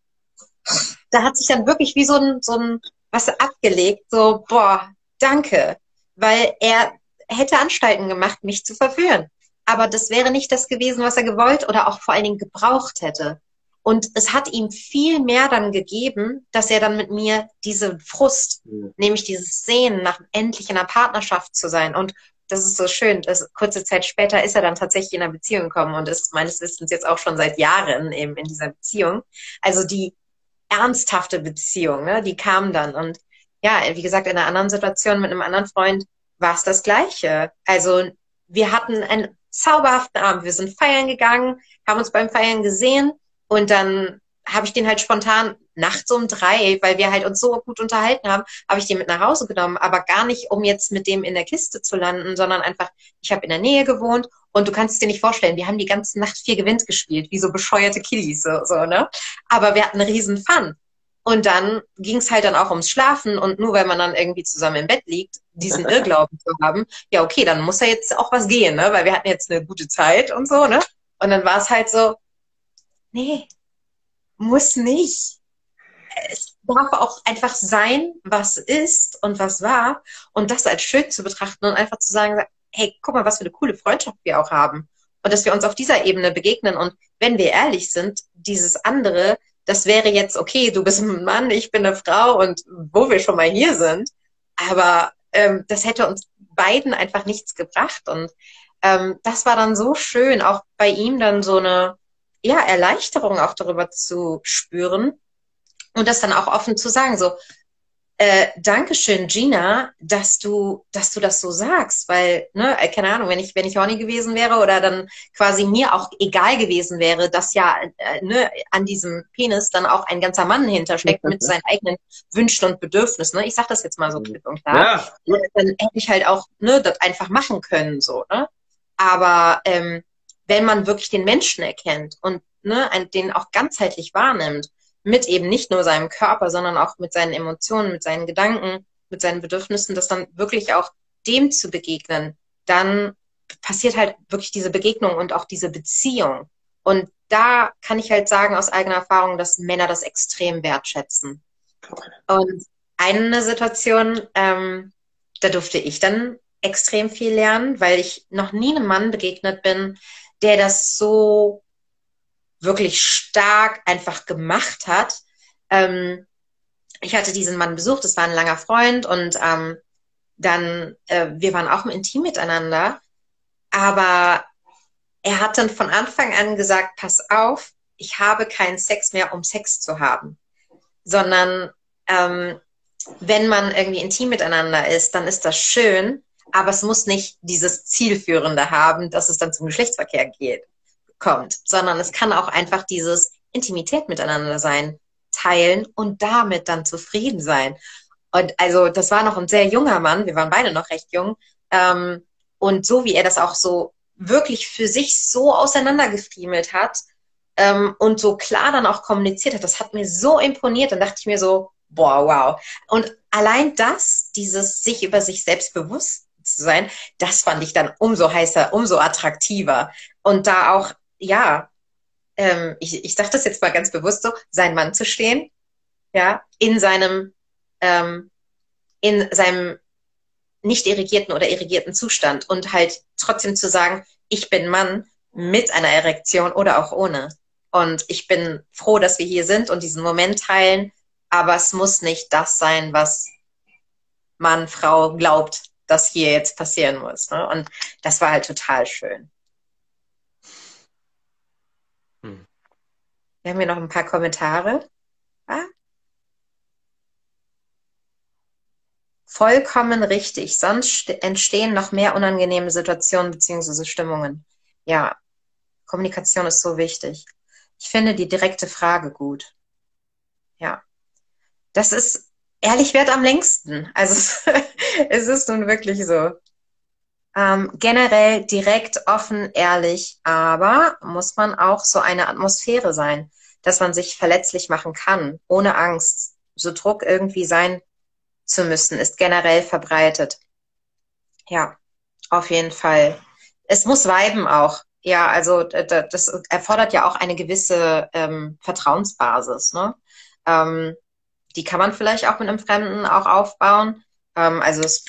da hat sich dann wirklich wie so ein, so ein was abgelegt. So, boah, danke. Weil er hätte Anstalten gemacht, mich zu verführen. Aber das wäre nicht das gewesen, was er gewollt oder auch vor allen Dingen gebraucht hätte. Und es hat ihm viel mehr dann gegeben, dass er dann mit mir diese Frust, ja. nämlich dieses Sehnen nach endlich in einer Partnerschaft zu sein. Und das ist so schön, dass kurze Zeit später ist er dann tatsächlich in einer Beziehung gekommen und ist meines Wissens jetzt auch schon seit Jahren eben in dieser Beziehung. Also die ernsthafte Beziehung, ne, die kam dann. Und ja, wie gesagt, in einer anderen Situation mit einem anderen Freund war es das Gleiche. Also wir hatten einen zauberhaften Abend. Wir sind feiern gegangen, haben uns beim Feiern gesehen. Und dann habe ich den halt spontan nachts um drei, weil wir halt uns so gut unterhalten haben, habe ich den mit nach Hause genommen. Aber gar nicht, um jetzt mit dem in der Kiste zu landen, sondern einfach, ich habe in der Nähe gewohnt und du kannst es dir nicht vorstellen, wir haben die ganze Nacht vier Gewinnt gespielt, wie so bescheuerte Kiddies, so, so, ne? Aber wir hatten einen riesen Fun. Und dann ging es halt dann auch ums Schlafen und nur weil man dann irgendwie zusammen im Bett liegt, diesen Irrglauben zu haben, ja okay, dann muss ja jetzt auch was gehen, ne? Weil wir hatten jetzt eine gute Zeit und so, ne? Und dann war es halt so, nee, muss nicht. Es darf auch einfach sein, was ist und was war und das als schön zu betrachten und einfach zu sagen, hey, guck mal, was für eine coole Freundschaft wir auch haben und dass wir uns auf dieser Ebene begegnen und wenn wir ehrlich sind, dieses andere, das wäre jetzt, okay, du bist ein Mann, ich bin eine Frau und wo wir schon mal hier sind, aber ähm, das hätte uns beiden einfach nichts gebracht und ähm, das war dann so schön, auch bei ihm dann so eine ja, Erleichterung auch darüber zu spüren und das dann auch offen zu sagen, so, äh, Dankeschön, Gina, dass du, dass du das so sagst, weil, ne, keine Ahnung, wenn ich, wenn ich horny gewesen wäre oder dann quasi mir auch egal gewesen wäre, dass ja, äh, ne, an diesem Penis dann auch ein ganzer Mann hintersteckt mit seinen eigenen Wünschen und Bedürfnissen, ne, ich sag das jetzt mal so klipp und klar, ja. Dann hätte ich halt auch, ne, das einfach machen können, so, ne, aber, ähm, wenn man wirklich den Menschen erkennt und ne, den auch ganzheitlich wahrnimmt, mit eben nicht nur seinem Körper, sondern auch mit seinen Emotionen, mit seinen Gedanken, mit seinen Bedürfnissen, das dann wirklich auch dem zu begegnen, dann passiert halt wirklich diese Begegnung und auch diese Beziehung. Und da kann ich halt sagen aus eigener Erfahrung, dass Männer das extrem wertschätzen. Und eine Situation, ähm, da durfte ich dann extrem viel lernen, weil ich noch nie einem Mann begegnet bin, der das so wirklich stark einfach gemacht hat. Ähm, ich hatte diesen Mann besucht, das war ein langer Freund und ähm, dann, äh, wir waren auch intim miteinander, aber er hat dann von Anfang an gesagt, pass auf, ich habe keinen Sex mehr, um Sex zu haben, sondern ähm, wenn man irgendwie intim miteinander ist, dann ist das schön, aber es muss nicht dieses Zielführende haben, dass es dann zum Geschlechtsverkehr geht, kommt, sondern es kann auch einfach dieses Intimität miteinander sein, teilen und damit dann zufrieden sein. Und also das war noch ein sehr junger Mann, wir waren beide noch recht jung, ähm, und so wie er das auch so wirklich für sich so auseinandergefriemelt hat ähm, und so klar dann auch kommuniziert hat, das hat mir so imponiert, dann dachte ich mir so, boah, wow. Und allein das, dieses sich über sich selbst bewusst zu sein, das fand ich dann umso heißer, umso attraktiver. Und da auch, ja, ähm, ich, ich sage das jetzt mal ganz bewusst so, sein Mann zu stehen, ja, in seinem, ähm, in seinem nicht irrigierten oder irrigierten Zustand und halt trotzdem zu sagen, ich bin Mann mit einer Erektion oder auch ohne. Und ich bin froh, dass wir hier sind und diesen Moment teilen, aber es muss nicht das sein, was Mann, Frau glaubt, dass hier jetzt passieren muss. Ne? Und das war halt total schön. Hm. Wir haben hier noch ein paar Kommentare. Ja? Vollkommen richtig. Sonst entstehen noch mehr unangenehme Situationen bzw. Stimmungen. Ja, Kommunikation ist so wichtig. Ich finde die direkte Frage gut. Ja. Das ist ehrlich währt am längsten. Also es ist nun wirklich so. Ähm, generell direkt, offen, ehrlich, aber muss man auch so eine Atmosphäre sein, dass man sich verletzlich machen kann, ohne Angst. So Druck irgendwie sein zu müssen, ist generell verbreitet. Ja, auf jeden Fall. Es muss viben auch. Ja, also das erfordert ja auch eine gewisse ähm, Vertrauensbasis, ne? Ähm, die kann man vielleicht auch mit einem Fremden auch aufbauen. Ähm, also es,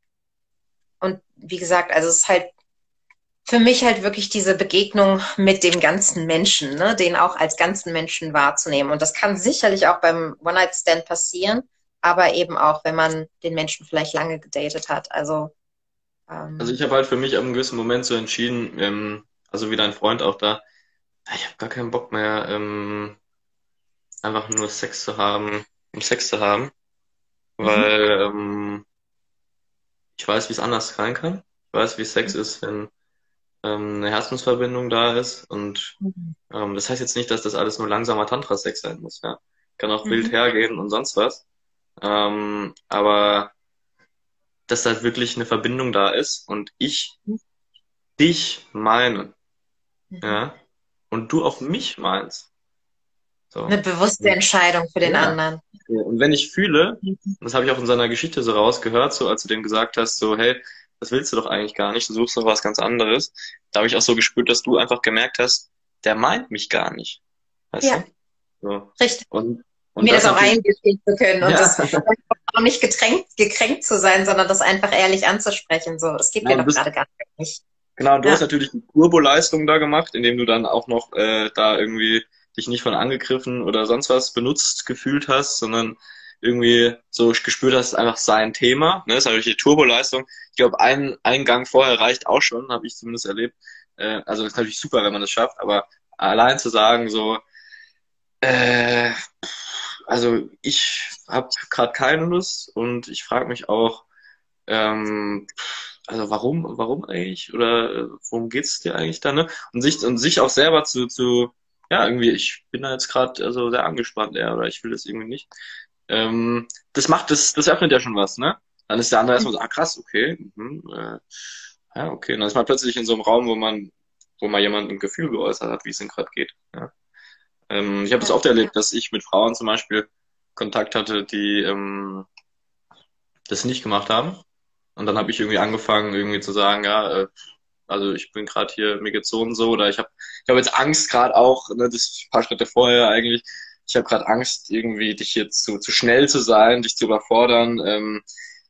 und wie gesagt, also es ist halt für mich halt wirklich diese Begegnung mit dem ganzen Menschen, ne, den auch als ganzen Menschen wahrzunehmen. Und das kann sicherlich auch beim One-Night-Stand passieren, aber eben auch, wenn man den Menschen vielleicht lange gedatet hat. Also,
Also
ähm,
ich habe halt für mich ab einem gewissen Moment so entschieden, ähm, also wie dein Freund auch da, ich habe gar keinen Bock mehr, ähm, einfach nur Sex zu haben, um Sex zu haben,
mhm,
weil ähm, ich weiß, wie es anders sein kann. Ich weiß, wie Sex ist, wenn ähm, eine Herzensverbindung da ist. Und
mhm,
ähm, das heißt jetzt nicht, dass das alles nur langsamer Tantra-Sex sein muss. Ja, kann auch wild
mhm,
hergehen und sonst was. Ähm, aber dass da wirklich eine Verbindung da ist und ich dich meine,
mhm.
ja, und du auch mich meinst.
Eine
So.
bewusste Entscheidung für den
Ja.
anderen.
Und wenn ich fühle,
Mhm.
das habe ich auch in seiner Geschichte so rausgehört, so als du dem gesagt hast, so, hey, das willst du doch eigentlich gar nicht, du suchst doch was ganz anderes. Da habe ich auch so gespürt, dass du einfach gemerkt hast, der meint mich gar nicht. Weißt
Ja,
du? So.
richtig.
Und, und
Mir
das
das auch
natürlich,
eingestehen zu können und
ja,
das auch nicht getränkt, gekränkt zu sein, sondern das einfach ehrlich anzusprechen. So, es geht
ja,
mir
und
doch
das,
gerade gar nicht.
genau, du hast
Ja,
natürlich die Turbo-Leistung da gemacht, indem du dann auch noch äh, da irgendwie dich nicht von angegriffen oder sonst was benutzt gefühlt hast, sondern irgendwie so gespürt hast, einfach sein Thema. Ne? Das ist natürlich die Turbo-Leistung. Ich glaube, ein, ein Gang vorher reicht auch schon, habe ich zumindest erlebt. Äh, also ist natürlich super, wenn man das schafft, aber allein zu sagen, so, äh, also ich habe gerade keine Lust und ich frage mich auch, ähm, also warum, warum eigentlich? Oder äh, worum geht's dir eigentlich da, ne? Und sich, und sich auch selber zu, zu, ja, irgendwie, ich bin da jetzt gerade also sehr angespannt, ja, oder ich will das irgendwie nicht. Ähm, das macht, das, das öffnet ja schon was, ne? Dann ist der andere erstmal so, ah krass, okay, mhm, äh, ja, okay. Und dann ist man plötzlich in so einem Raum, wo man, wo mal jemand ein Gefühl geäußert hat, wie es ihm gerade geht. Ja. Ähm, ich habe das
ja,
oft erlebt, dass ich mit Frauen zum Beispiel Kontakt hatte, die ähm, das nicht gemacht haben. Und dann habe ich irgendwie angefangen, irgendwie zu sagen, ja, äh, also ich bin gerade hier, mir geht's so und so, oder ich habe ich hab jetzt Angst gerade auch, ne, das ist ein paar Schritte vorher eigentlich, ich habe gerade Angst, irgendwie dich jetzt zu, zu schnell zu sein, dich zu überfordern. Ähm,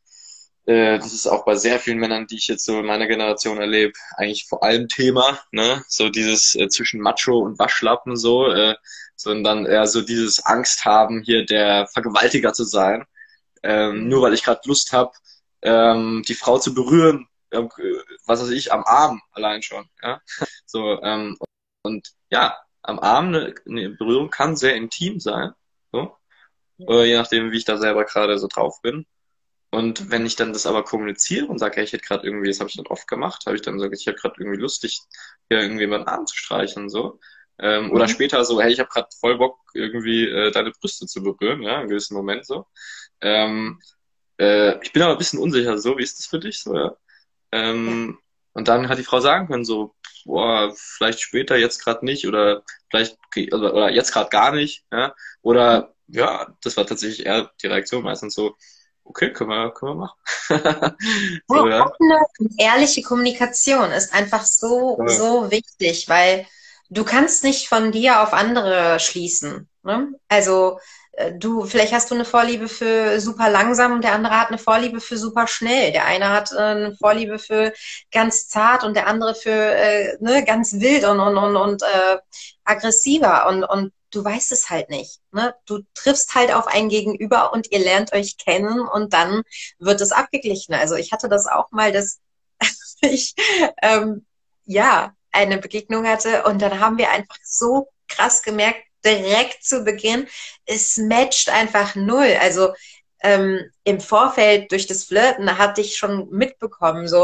äh, das ist auch bei sehr vielen Männern, die ich jetzt so in meiner Generation erlebe, eigentlich vor allem Thema, ne? So dieses äh, zwischen Macho und Waschlappen so, äh, sondern eher so dieses Angst haben, hier der Vergewaltiger zu sein, ähm, nur
mhm.
weil ich gerade Lust habe, ähm, die Frau zu berühren, ähm, was weiß ich, am Arm allein schon, ja. So, ähm, und ja, am Arm eine, eine Berührung kann sehr intim sein, so, äh, je nachdem, wie ich da selber gerade so drauf bin. Und wenn
Mhm.
ich dann das aber kommuniziere und sage, hey, ich hätte gerade irgendwie, das habe ich dann oft gemacht, habe ich dann gesagt, ich hätte gerade irgendwie lustig, hier irgendwie meinen Arm zu streicheln, so. Ähm, oder
Mhm.
später so, hey, ich habe gerade voll Bock, irgendwie äh, deine Brüste zu berühren, ja, in gewissen Moment so. Ähm, äh, ich bin aber ein bisschen unsicher, so, wie ist das für dich so, ja?
Ja.
Ähm, und dann hat die Frau sagen können, so, boah, vielleicht später, jetzt gerade nicht, oder vielleicht, okay, oder, oder jetzt gerade gar nicht, ja. Oder ja, das war tatsächlich eher die Reaktion meistens so, okay, können wir, können wir machen.
Ja,
So, ja.
offene und ehrliche Kommunikation ist einfach so,
Ja.
so wichtig, weil du kannst nicht von dir auf andere schließen. Ne? Also äh, du, vielleicht hast du eine Vorliebe für super langsam und der andere hat eine Vorliebe für super schnell. Der eine hat äh, eine Vorliebe für ganz zart und der andere für äh, ne, ganz wild und, und, und, und äh, aggressiver. Und, und du weißt es halt nicht. Ne? Du triffst halt auf ein Gegenüber und ihr lernt euch kennen und dann wird es abgeglichen. Also ich hatte das auch mal, dass ich ähm, ja eine Begegnung hatte und dann haben wir einfach so krass gemerkt, direkt zu Beginn, es matcht einfach null. Also ähm, im Vorfeld durch das Flirten hatte ich schon mitbekommen, so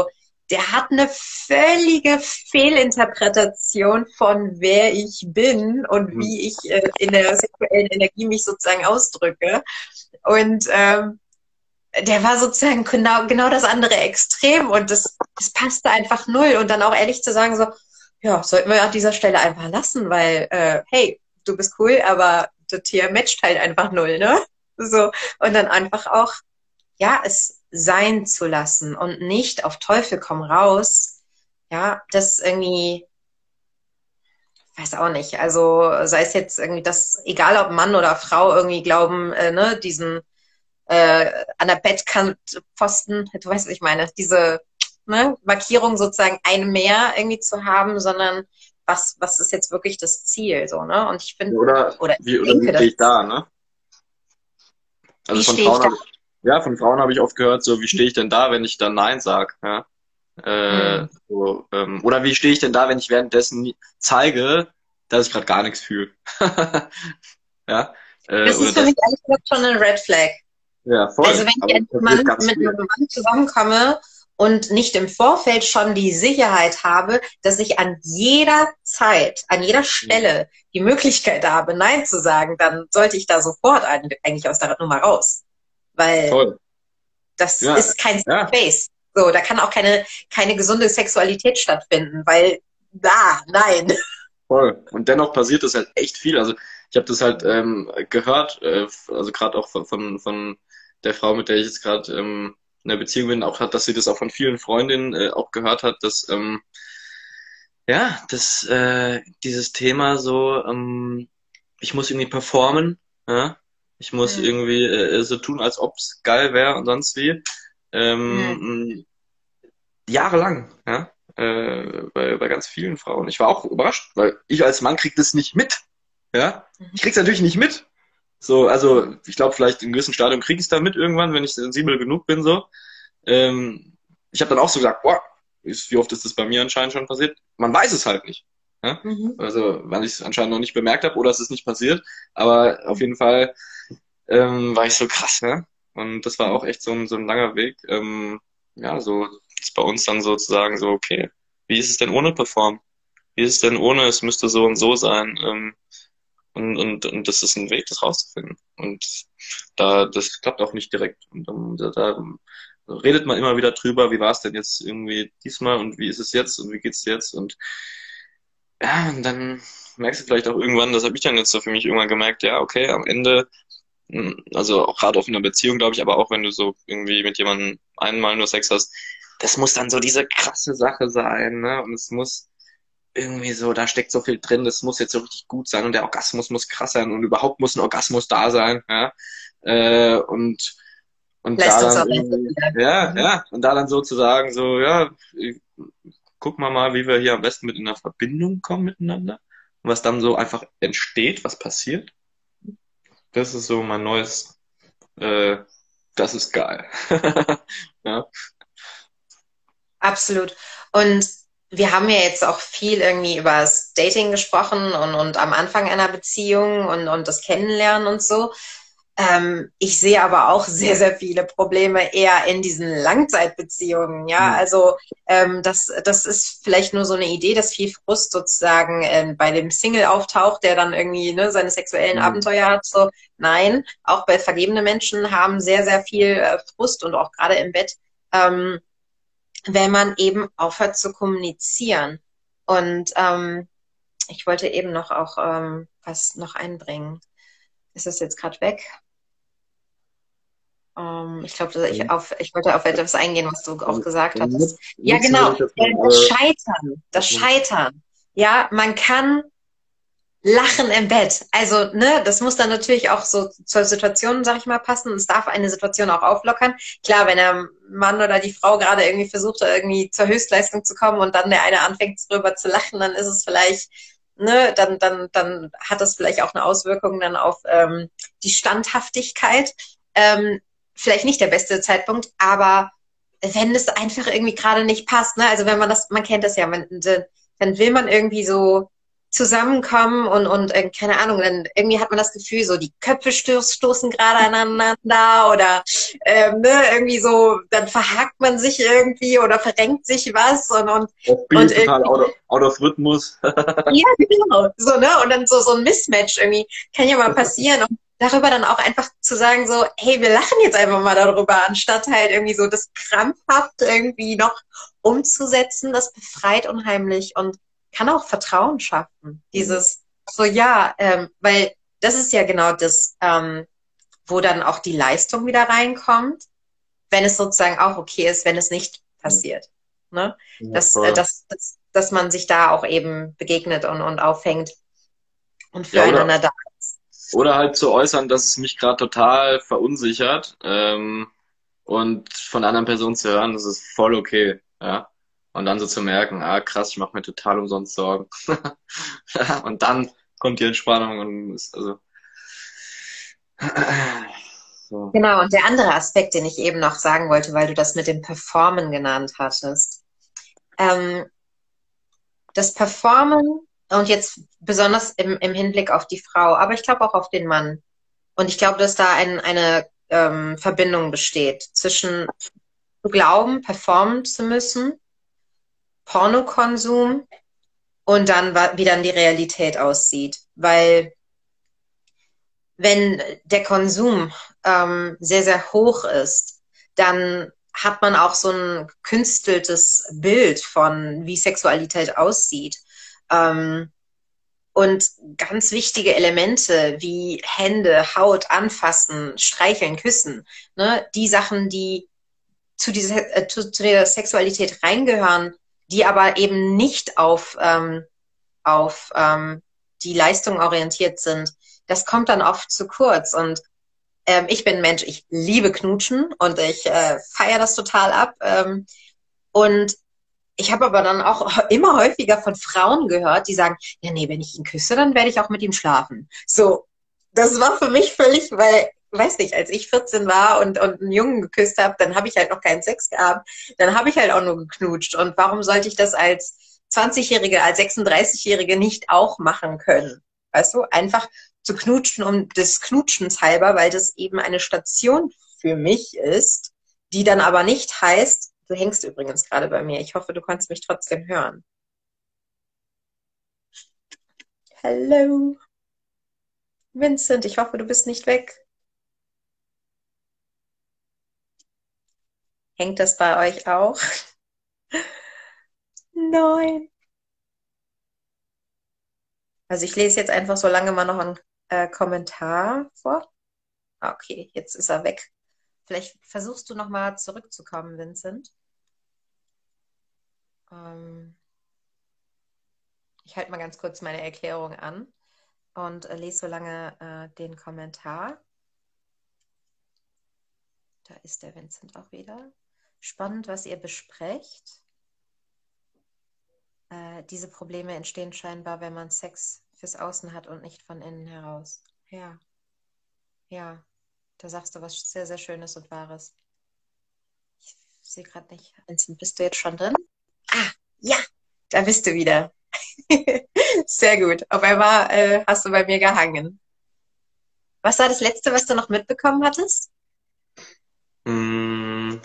der hat eine völlige Fehlinterpretation von wer ich bin und
Hm.
wie ich äh, in der sexuellen Energie mich sozusagen ausdrücke. Und ähm, der war sozusagen genau, genau das andere Extrem und das, das passte einfach null. Und dann auch ehrlich zu sagen, so, ja, sollten wir an dieser Stelle einfach lassen, weil, äh, hey, du bist cool, aber das Tier matcht halt einfach null, ne? So. Und dann einfach auch, ja, es sein zu lassen und nicht auf Teufel komm raus, ja, das irgendwie, weiß auch nicht, also sei es jetzt irgendwie das, egal ob Mann oder Frau irgendwie glauben, äh, ne, diesen äh, an der Bettkantpfosten, du weißt, was ich meine, diese ne, Markierung sozusagen ein mehr irgendwie zu haben, sondern was, was ist jetzt wirklich das Ziel, so, ne? Und ich finde,
Oder
oder
wie,
ich
oder wie
denke,
stehe
dass,
ich da, ne? Also
wie
von
stehe ich
Frauen
da?
habe ich, ja, von Frauen habe ich oft gehört, so, wie stehe ich denn da, wenn ich dann Nein sage, ja? Äh,
Hm.
so, ähm, oder wie stehe ich denn da, wenn ich währenddessen nie- zeige, dass ich gerade gar nichts fühle? Ja, äh,
Das
oder
ist für
das,
mich ehrlich gesagt schon ein Red Flag.
ja,
Also
voll.
wenn ich
Aber
als
das passiert
Mann
ganz
mit einem
viel.
Mann zusammenkomme und nicht im Vorfeld schon die Sicherheit habe, dass ich an jeder Zeit, an jeder Stelle die Möglichkeit habe, Nein zu sagen, dann sollte ich da sofort eigentlich aus der Nummer raus. Weil
Voll.
das
Ja,
ist kein
ja,
Space. So, da kann auch keine, keine gesunde Sexualität stattfinden, weil da, nein.
voll. Und dennoch passiert das halt echt viel. Also ich habe das halt ähm, gehört, äh, also gerade auch von, von, von der Frau, mit der ich jetzt gerade ähm, in der Beziehung bin, auch hat, dass sie das auch von vielen Freundinnen äh, auch gehört hat, dass ähm, ja, dass äh, dieses Thema so, ähm, ich muss irgendwie performen, ja, ich muss
Hm,
irgendwie äh, so tun, als ob's geil wäre und sonst wie.
hm,
Ähm, jahrelang, ja, äh, bei, bei ganz vielen Frauen. Ich war auch überrascht, weil ich als Mann krieg das nicht mit, ja. Ich krieg's natürlich nicht mit. So, also ich glaube, vielleicht im gewissen Stadium krieg ich's da mit irgendwann, wenn ich sensibel genug bin, so. Ähm, ich habe dann auch so gesagt, boah, ist, wie oft ist das bei mir anscheinend schon passiert? Man weiß es halt nicht. Ja?
mhm.
Also, weil ich es anscheinend noch nicht bemerkt habe oder es ist nicht passiert. Aber auf jeden Fall ähm, war ich so krass, ne? Und das war auch echt so ein, so ein langer Weg. Ähm, ja, so ist bei uns dann sozusagen so, okay, wie ist es denn ohne Perform? Wie ist es denn ohne, es müsste so und so sein? Ähm, und, und, und das ist ein Weg, das rauszufinden. Und da, das klappt auch nicht direkt. Und um, da, da redet man immer wieder drüber, wie war es denn jetzt irgendwie diesmal und wie ist es jetzt und wie geht's jetzt? Und ja, und dann merkst du vielleicht auch irgendwann, das habe ich dann jetzt so für mich irgendwann gemerkt, ja, okay, am Ende, mh, also auch gerade auch in einer Beziehung, glaube ich, aber auch wenn du so irgendwie mit jemandem einmal nur Sex hast, das muss dann so diese krasse Sache sein, ne? Und es muss irgendwie so, da steckt so viel drin, das muss jetzt so richtig gut sein und der Orgasmus muss krass sein und überhaupt muss ein Orgasmus da sein, ja. Äh, und, und da dann
Leistungsorientiert
irgendwie,
wieder.
ja,
Mhm.
ja, und da dann sozusagen so, ja, gucken wir mal, wie wir hier am besten mit in einer Verbindung kommen miteinander. Und was dann so einfach entsteht, was passiert. Das ist so mein neues, äh, das ist geil. Ja.
Absolut. Und wir haben ja jetzt auch viel irgendwie über das Dating gesprochen und, und am Anfang einer Beziehung und, und das Kennenlernen und so. Ähm, ich sehe aber auch sehr, sehr viele Probleme eher in diesen Langzeitbeziehungen. Ja,
Hm.
also ähm, das, das ist vielleicht nur so eine Idee, dass viel Frust sozusagen ähm, bei dem Single auftaucht, der dann irgendwie ne, seine sexuellen
Hm.
Abenteuer hat. So, nein, auch bei vergebene Menschen haben sehr, sehr viel äh, Frust und auch gerade im Bett. Ähm, wenn man eben aufhört zu kommunizieren. Und ähm, ich wollte eben noch auch ähm, was noch einbringen. Ist das jetzt gerade weg? Ähm, ich glaube, ich, auf, ich wollte auf etwas eingehen, was du auch
Also,
gesagt hattest.
nut-
Ja,
nutzen würde
genau.
ich das
Äh,
mal,
Das
aber
Scheitern. Das Scheitern. Ja, man kann Lachen im Bett. Also, ne, das muss dann natürlich auch so zur Situation, sag ich mal, passen. Es darf eine Situation auch auflockern. Klar, wenn der Mann oder die Frau gerade irgendwie versucht, irgendwie zur Höchstleistung zu kommen und dann der eine anfängt, drüber zu lachen, dann ist es vielleicht, ne, dann, dann, dann hat das vielleicht auch eine Auswirkung dann auf ähm, die Standhaftigkeit. Ähm, vielleicht nicht der beste Zeitpunkt, aber wenn es einfach irgendwie gerade nicht passt, ne, also wenn man das, man kennt das ja, man, dann will man irgendwie so zusammenkommen und, und äh, keine Ahnung, dann irgendwie hat man das Gefühl, so die Köpfe stoß, stoßen gerade aneinander oder ähm, ne, irgendwie so, dann verhakt man sich irgendwie oder verrenkt sich was und, und,
Das Spiel
und
ist total out of, out of Rhythmus.
ja, genau. So, ne? Und dann so, so ein Mismatch irgendwie kann ja mal passieren. Und darüber dann auch einfach zu sagen, so, hey, wir lachen jetzt einfach mal darüber, anstatt halt irgendwie so das krampfhaft irgendwie noch umzusetzen, das befreit unheimlich und kann auch Vertrauen schaffen. Dieses, so ja, ähm, weil das ist ja genau das, ähm, wo dann auch die Leistung wieder reinkommt, wenn es sozusagen auch okay ist, wenn es nicht passiert. Ne?
Ja,
Dass, äh,
voll.
dass, dass, dass man sich da auch eben begegnet und, und auffängt und
Ja, oder,
füreinander da.
oder halt zu äußern, dass es mich gerade total verunsichert, ähm, und von der anderen Person zu hören, das ist voll okay, ja. Und dann so zu merken, ah krass, ich mache mir total umsonst Sorgen. Ja, und dann kommt die Entspannung und ist also so.
Genau, und der andere Aspekt, den ich eben noch sagen wollte, weil du das mit dem Performen genannt hattest. Ähm, das Performen und jetzt besonders im, im Hinblick auf die Frau, aber ich glaube auch auf den Mann. Und ich glaube, dass da ein, eine ähm, Verbindung besteht zwischen zu glauben, performen zu müssen, Pornokonsum und dann, wa- wie dann die Realität aussieht. Weil wenn der Konsum ähm, sehr, sehr hoch ist, dann hat man auch so ein gekünsteltes Bild von, wie Sexualität aussieht. Ähm, und ganz wichtige Elemente wie Hände, Haut, Anfassen, Streicheln, Küssen, ne, die Sachen, die zu dieser, äh, zu, zu der Sexualität reingehören, die aber eben nicht auf, ähm, auf ähm, die Leistung orientiert sind, das kommt dann oft zu kurz. Und ähm, ich bin ein Mensch, ich liebe Knutschen und ich äh, feiere das total ab. Ähm, und ich habe aber dann auch immer häufiger von Frauen gehört, die sagen, ja nee, wenn ich ihn küsse, dann werde ich auch mit ihm schlafen. So, das war für mich völlig, weil, weiß nicht, als ich vierzehn war und, und einen Jungen geküsst habe, dann habe ich halt noch keinen Sex gehabt, dann habe ich halt auch nur geknutscht. Und warum sollte ich das als zwanzigjährige, als sechsunddreißigjährige nicht auch machen können? Weißt du, einfach zu knutschen um des Knutschens halber, weil das eben eine Station für mich ist, die dann aber nicht heißt, du hängst übrigens gerade bei mir. Ich hoffe, du kannst mich trotzdem hören. Hallo, Vincent, ich hoffe, du bist nicht weg. Hängt das bei euch auch? Nein. Also ich lese jetzt einfach so lange mal noch einen äh, Kommentar vor. Ah, okay, jetzt ist er weg. Vielleicht versuchst du noch mal zurückzukommen, Vincent. Ähm, ich halte mal ganz kurz meine Erklärung an und äh, lese so lange äh, den Kommentar. Da ist der Vincent auch wieder. Spannend, was ihr besprecht. Äh, diese Probleme entstehen scheinbar, wenn man Sex fürs Außen hat und nicht von innen heraus. Ja, ja, da sagst du was sehr, sehr Schönes und Wahres. Ich sehe gerade nicht. Vincent, bist du jetzt schon drin? Ah, ja, da bist du wieder. Sehr gut. Auf einmal äh, hast du bei mir gehangen. Was war das Letzte, was du noch mitbekommen hattest?
Mm,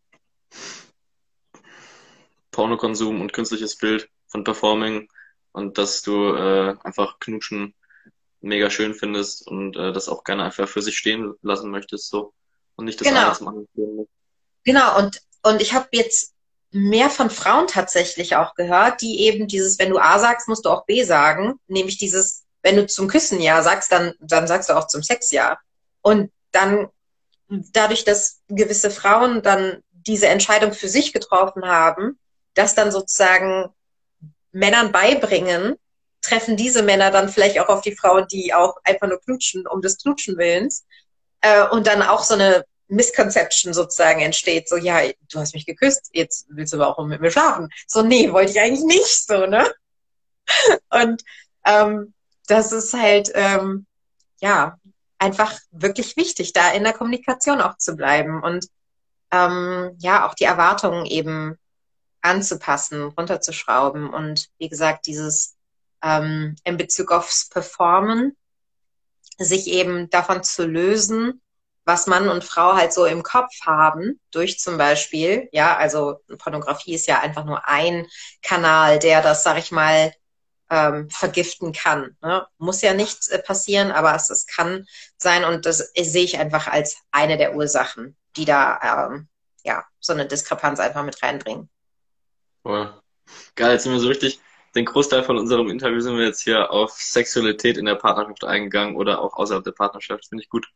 Pornokonsum und künstliches Bild von Performing und dass du äh, einfach Knutschen mega schön findest und äh, das auch gerne einfach für sich stehen lassen möchtest so und nicht das eine
Genau.
zum anderen führen musst.
Genau, und, und ich habe jetzt mehr von Frauen tatsächlich auch gehört, die eben dieses, wenn du A sagst, musst du auch B sagen, nämlich dieses, wenn du zum Küssen Ja sagst, dann, dann sagst du auch zum Sex Ja. Und dann, dadurch, dass gewisse Frauen dann diese Entscheidung für sich getroffen haben, das dann sozusagen Männern beibringen, treffen diese Männer dann vielleicht auch auf die Frauen, die auch einfach nur knutschen, um des Knutschen willens. Äh, und dann auch so eine Misconception sozusagen entsteht. So, ja, du hast mich geküsst, jetzt willst du aber auch mit mir schlafen. So, nee, wollte ich eigentlich nicht so, ne? Und ähm, das ist halt, ähm, ja, einfach wirklich wichtig, da in der Kommunikation auch zu bleiben und ähm, ja, auch die Erwartungen eben anzupassen, runterzuschrauben und wie gesagt, dieses ähm, in Bezug aufs Performen, sich eben davon zu lösen, was Mann und Frau halt so im Kopf haben, durch zum Beispiel, ja, also Pornografie ist ja einfach nur ein Kanal, der das, sag ich mal, ähm, vergiften kann. Ne? Muss ja nicht äh, passieren, aber es, es kann sein und das äh, sehe ich einfach als eine der Ursachen, die da ähm, ja so eine Diskrepanz einfach mit reinbringen.
Boah. Geil, jetzt sind wir so richtig, den Großteil von unserem Interview sind wir jetzt hier auf Sexualität in der Partnerschaft eingegangen oder auch außerhalb der Partnerschaft, finde ich gut.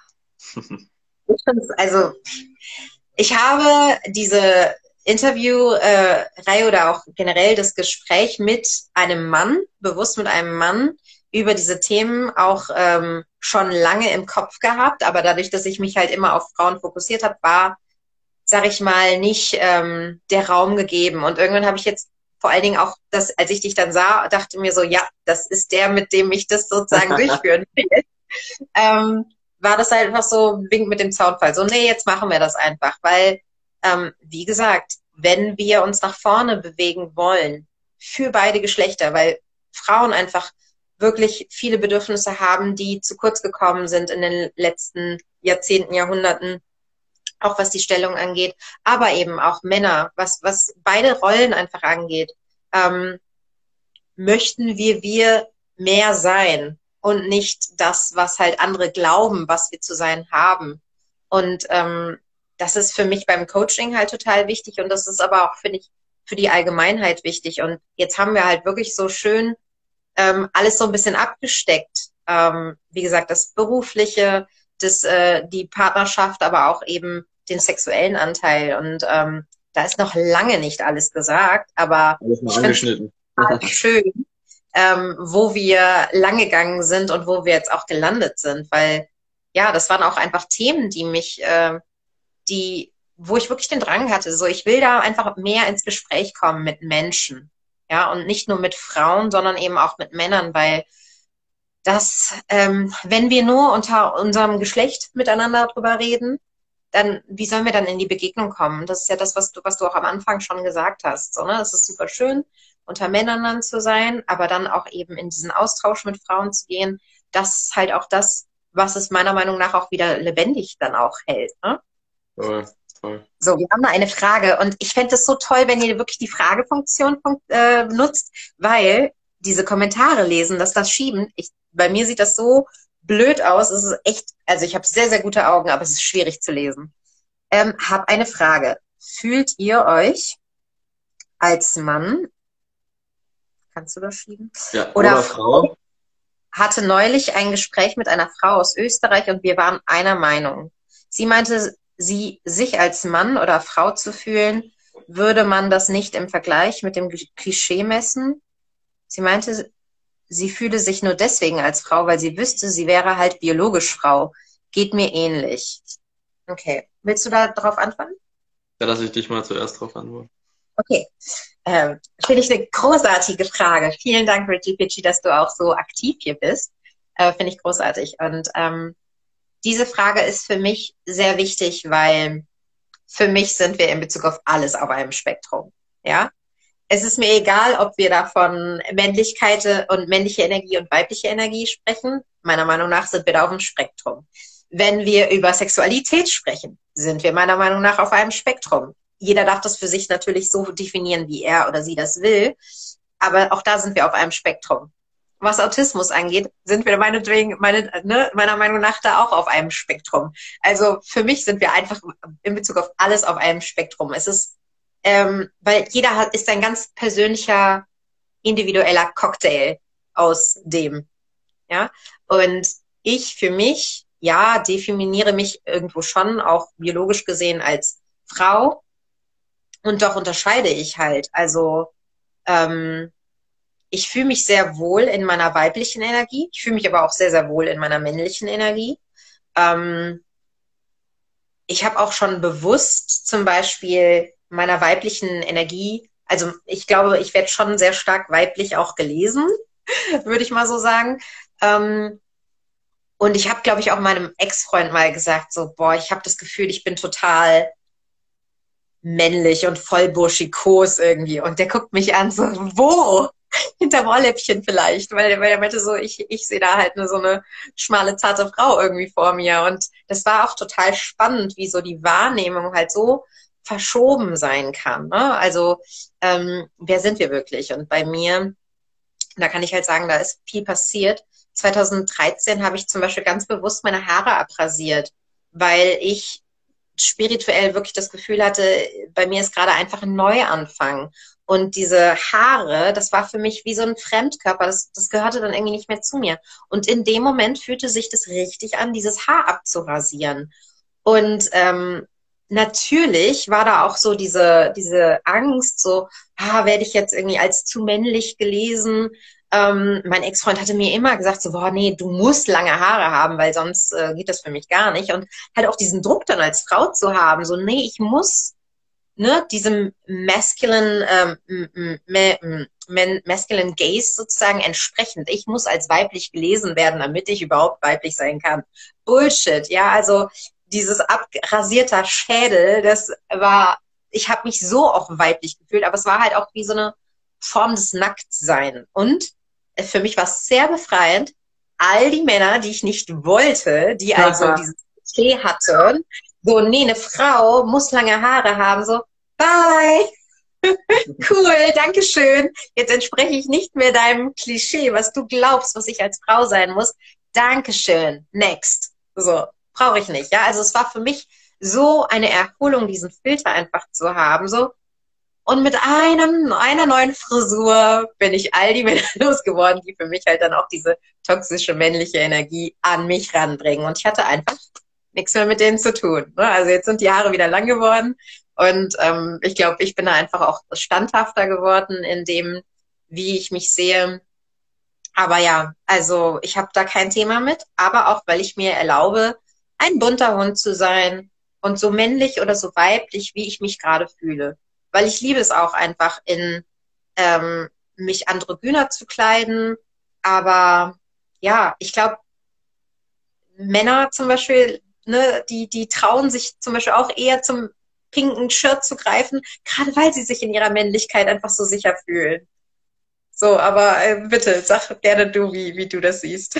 Ich find's, also ich habe diese Interviewreihe äh, oder auch generell das Gespräch mit einem Mann, bewusst mit einem Mann, über diese Themen auch ähm, schon lange im Kopf gehabt, aber dadurch, dass ich mich halt immer auf Frauen fokussiert habe, war, sag ich mal, nicht ähm, der Raum gegeben. Und irgendwann habe ich jetzt vor allen Dingen auch, das, als ich dich dann sah, dachte mir so, ja, das ist der, mit dem ich das sozusagen durchführen will. Ähm, war das halt einfach so wink mit dem Zaunfall. So, nee, jetzt machen wir das einfach, weil, ähm, wie gesagt, wenn wir uns nach vorne bewegen wollen, für beide Geschlechter, weil Frauen einfach wirklich viele Bedürfnisse haben, die zu kurz gekommen sind in den letzten Jahrzehnten, Jahrhunderten, auch was die Stellung angeht, aber eben auch Männer, was, was beide Rollen einfach angeht, ähm, möchten wir wir mehr sein und nicht das, was halt andere glauben, was wir zu sein haben. Und ähm, das ist für mich beim Coaching halt total wichtig und das ist aber auch, finde ich, für die Allgemeinheit wichtig. Und jetzt haben wir halt wirklich so schön ähm, alles so ein bisschen abgesteckt. Ähm, wie gesagt, das Berufliche, das, äh, die Partnerschaft, aber auch eben den sexuellen Anteil. Und ähm, da ist noch lange nicht alles gesagt, aber
Alles mal
ich finde es schön, ähm, wo wir lang gegangen sind und wo wir jetzt auch gelandet sind, weil ja, das waren auch einfach Themen, die mich, äh, die, wo ich wirklich den Drang hatte, so ich will da einfach mehr ins Gespräch kommen mit Menschen, ja, und nicht nur mit Frauen, sondern eben auch mit Männern, weil das, ähm, wenn wir nur unter unserem Geschlecht miteinander drüber reden, dann, wie sollen wir dann in die Begegnung kommen? Das ist ja das, was du, was du auch am Anfang schon gesagt hast. So, ne? Es ist super schön, unter Männern dann zu sein, aber dann auch eben in diesen Austausch mit Frauen zu gehen. Das ist halt auch das, was es meiner Meinung nach auch wieder lebendig dann auch hält. Ne?
Voll, voll.
So, wir haben da eine Frage und ich fände es so toll, wenn ihr wirklich die Fragefunktion äh, nutzt, weil diese Kommentare lesen, dass das schieben, ich, bei mir sieht das so blöd aus. Es ist echt, also ich habe sehr, sehr gute Augen, aber es ist schwierig zu lesen. Ähm, hab eine Frage. Fühlt ihr euch als Mann, kannst du das schieben?
Ja,
Oder,
oder Frau?
hatte neulich ein Gespräch mit einer Frau aus Österreich und wir waren einer Meinung. Sie meinte, sie sich als Mann oder Frau zu fühlen, würde man das nicht im Vergleich mit dem Klischee messen. Sie meinte, sie fühle sich nur deswegen als Frau, weil sie wüsste, sie wäre halt biologisch Frau. Geht mir ähnlich. Okay. Willst du da drauf antworten?
Ja, lass ich dich mal zuerst drauf antworten.
Okay. Ähm, finde ich eine großartige Frage. Vielen Dank, Richie Pitchy, dass du auch so aktiv hier bist. Äh, finde ich großartig. Und ähm, diese Frage ist für mich sehr wichtig, weil für mich sind wir in Bezug auf alles auf einem Spektrum. Ja? Es ist mir egal, ob wir da von Männlichkeit und männliche Energie und weibliche Energie sprechen. Meiner Meinung nach sind wir da auf dem Spektrum. Wenn wir über Sexualität sprechen, sind wir meiner Meinung nach auf einem Spektrum. Jeder darf das für sich natürlich so definieren, wie er oder sie das will. Aber auch da sind wir auf einem Spektrum. Was Autismus angeht, sind wir meinetwegen, meine, ne, meiner Meinung nach da auch auf einem Spektrum. Also für mich sind wir einfach in Bezug auf alles auf einem Spektrum. Es ist Ähm, weil jeder hat, ist ein ganz persönlicher, individueller Cocktail aus dem. Ja? Und ich für mich, ja, definiere mich irgendwo schon, auch biologisch gesehen, als Frau. Und doch unterscheide ich halt. Also ähm, ich fühle mich sehr wohl in meiner weiblichen Energie. Ich fühle mich aber auch sehr, sehr wohl in meiner männlichen Energie. Ähm, ich habe auch schon bewusst zum Beispiel meiner weiblichen Energie, also ich glaube, ich werde schon sehr stark weiblich auch gelesen, würde ich mal so sagen. Ähm, und ich habe, glaube ich, auch meinem Ex-Freund mal gesagt, so, boah, ich habe das Gefühl, ich bin total männlich und voll burschikos irgendwie. Und der guckt mich an, so, wo? hinterm Ohrläppchen vielleicht, weil, weil er meinte so, ich, ich sehe da halt nur so eine schmale, zarte Frau irgendwie vor mir. Und das war auch total spannend, wie so die Wahrnehmung halt so verschoben sein kann. Ne? Also, ähm, wer sind wir wirklich? Und bei mir, da kann ich halt sagen, da ist viel passiert. zweitausenddreizehn habe ich zum Beispiel ganz bewusst meine Haare abrasiert, weil ich spirituell wirklich das Gefühl hatte, bei mir ist gerade einfach ein Neuanfang. Und diese Haare, das war für mich wie so ein Fremdkörper, das, das gehörte dann irgendwie nicht mehr zu mir. Und in dem Moment fühlte sich das richtig an, dieses Haar abzurasieren. Und ähm, natürlich war da auch so diese, diese Angst, so, ah, werde ich jetzt irgendwie als zu männlich gelesen? Ähm, mein Ex-Freund hatte mir immer gesagt, so, boah, nee, du musst lange Haare haben, weil sonst äh, geht das für mich gar nicht. Und halt auch diesen Druck dann als Frau zu haben, so, nee, ich muss, ne, diesem masculine, ähm, m- m- m- masculine Gaze sozusagen entsprechend. Ich muss als weiblich gelesen werden, damit ich überhaupt weiblich sein kann. Bullshit, ja, also dieses abrasierter Schädel, das war, ich habe mich so auch weiblich gefühlt, aber es war halt auch wie so eine Form des Nacktsein. Und für mich war es sehr befreiend, all die Männer, die ich nicht wollte, die also dieses Klischee hatten, so, nee, eine Frau muss lange Haare haben, so, bye, cool, danke schön. Jetzt entspreche ich nicht mehr deinem Klischee, was du glaubst, was ich als Frau sein muss. Dankeschön, next. So, brauche ich nicht, ja. Also es war für mich so eine Erholung, diesen Filter einfach zu haben, so. Und mit einem, einer neuen Frisur bin ich all die Männer losgeworden, die für mich halt dann auch diese toxische männliche Energie an mich ranbringen. Und ich hatte einfach nichts mehr mit denen zu tun. Ne? Also jetzt sind die Haare wieder lang geworden. Und ähm, ich glaube, ich bin da einfach auch standhafter geworden in dem, wie ich mich sehe. Aber ja, also ich habe da kein Thema mit. Aber auch, weil ich mir erlaube, ein bunter Hund zu sein und so männlich oder so weiblich, wie ich mich gerade fühle. Weil ich liebe es auch einfach, in ähm, mich androgyner zu kleiden. Aber ja, ich glaube, Männer zum Beispiel, ne, die, die trauen sich zum Beispiel auch eher zum pinken Shirt zu greifen, gerade weil sie sich in ihrer Männlichkeit einfach so sicher fühlen. So, aber äh, bitte, sag gerne du, wie, wie du das siehst.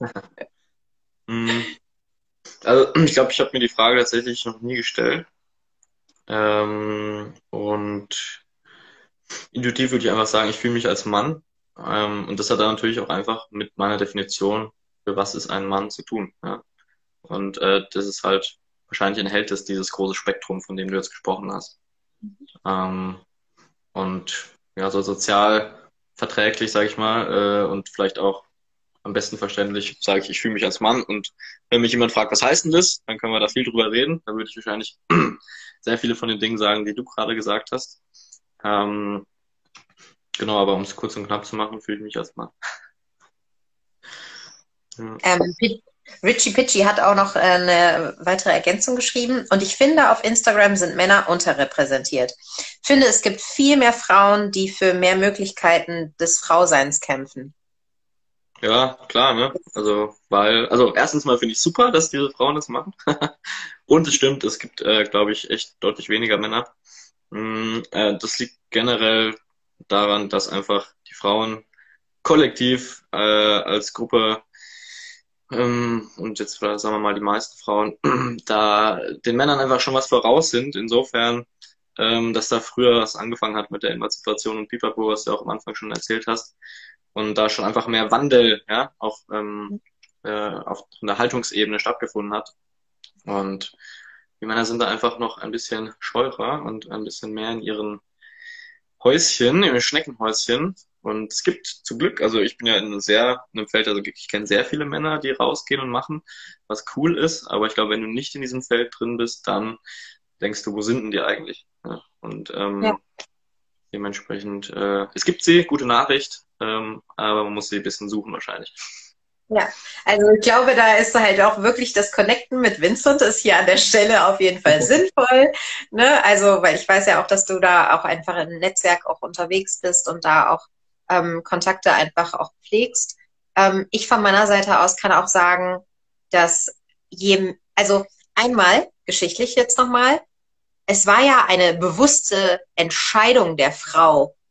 Also ich glaube, ich habe mir die Frage tatsächlich noch nie gestellt. Ähm, und intuitiv würde ich einfach sagen, ich fühle mich als Mann. Ähm, und das hat dann natürlich auch einfach mit meiner Definition, für was ist ein Mann, zu tun. Ja? Und äh, das ist halt, wahrscheinlich enthält es dieses große Spektrum, von dem du jetzt gesprochen hast. Ähm, und ja, so sozial verträglich, sage ich mal, äh, und vielleicht auch am besten verständlich, sage ich, ich fühle mich als Mann. Und wenn mich jemand fragt, was heißt denn das, dann können wir da viel drüber reden. Dann würde ich wahrscheinlich sehr viele von den Dingen sagen, die du gerade gesagt hast. Ähm, genau, aber um es kurz und knapp zu machen, fühle ich mich als Mann. Ja.
Ähm, Richie Pitchy hat auch noch eine weitere Ergänzung geschrieben. Und ich finde, auf Instagram sind Männer unterrepräsentiert. Ich finde, es gibt viel mehr Frauen, die für mehr Möglichkeiten des Frauseins kämpfen.
Ja, klar, ne? Also, weil, also erstens mal finde ich super, dass diese Frauen das machen. Und es stimmt, es gibt, äh, glaube ich, echt deutlich weniger Männer. Mm, äh, das liegt generell daran, dass einfach die Frauen kollektiv äh, als Gruppe ähm, und jetzt sagen wir mal die meisten Frauen da den Männern einfach schon was voraus sind. Insofern, ähm, dass da früher was angefangen hat mit der Emanzipation und Pipapo, was du auch am Anfang schon erzählt hast. Und da schon einfach mehr Wandel, ja, auch ähm, äh, auf einer Haltungsebene stattgefunden hat. Und die Männer sind da einfach noch ein bisschen scheurer und ein bisschen mehr in ihren Häuschen, in ihren Schneckenhäuschen. Und es gibt zum Glück, also ich bin ja in einem sehr, in einem Feld, also ich kenne sehr viele Männer, die rausgehen und machen, was cool ist. Aber ich glaube, wenn du nicht in diesem Feld drin bist, dann denkst du, wo sind denn die eigentlich? Ja, und ähm,
Ja.
dementsprechend, äh, es gibt sie, gute Nachricht, ähm, aber man muss sie ein bisschen suchen wahrscheinlich.
Ja, also ich glaube, da ist halt auch wirklich das Connecten mit Vincent ist hier an der Stelle auf jeden Fall sinnvoll. Ne? Also, weil ich weiß ja auch, dass du da auch einfach im Netzwerk auch unterwegs bist und da auch ähm, Kontakte einfach auch pflegst. Ähm, ich von meiner Seite aus kann auch sagen, dass jedem, also einmal, geschichtlich jetzt nochmal, es war ja eine bewusste Entscheidung der Frau,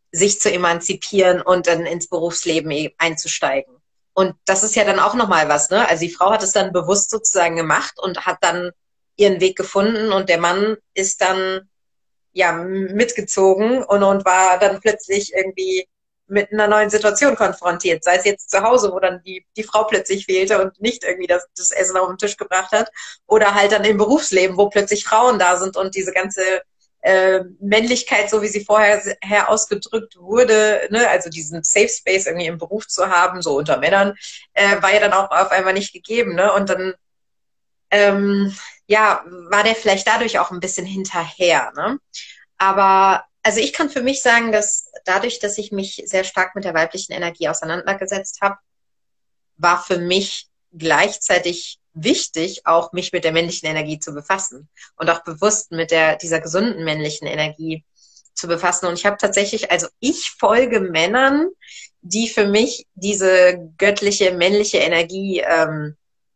sich zu emanzipieren und dann ins Berufsleben e- einzusteigen. Und das ist ja dann auch nochmal was, ne? Also die Frau hat es dann bewusst sozusagen gemacht und hat dann ihren Weg gefunden und der Mann ist dann ja mitgezogen und, und war dann plötzlich irgendwie mit einer neuen Situation konfrontiert. Sei es jetzt zu Hause, wo dann die, die Frau plötzlich fehlte und nicht irgendwie das, das Essen auf den Tisch gebracht hat. Oder halt dann im Berufsleben, wo plötzlich Frauen da sind und diese ganze äh, Männlichkeit, so wie sie vorher her ausgedrückt wurde, ne, also diesen Safe Space irgendwie im Beruf zu haben, so unter Männern, äh, war ja dann auch auf einmal nicht gegeben, ne? Und dann ähm, ja, war der vielleicht dadurch auch ein bisschen hinterher, ne? Aber also ich kann für mich sagen, dass dadurch, dass ich mich sehr stark mit der weiblichen Energie auseinandergesetzt habe, war für mich gleichzeitig wichtig, auch mich mit der männlichen Energie zu befassen und auch bewusst mit der dieser gesunden männlichen Energie zu befassen. Und ich habe tatsächlich, also ich folge Männern, die für mich diese göttliche männliche Energie ähm,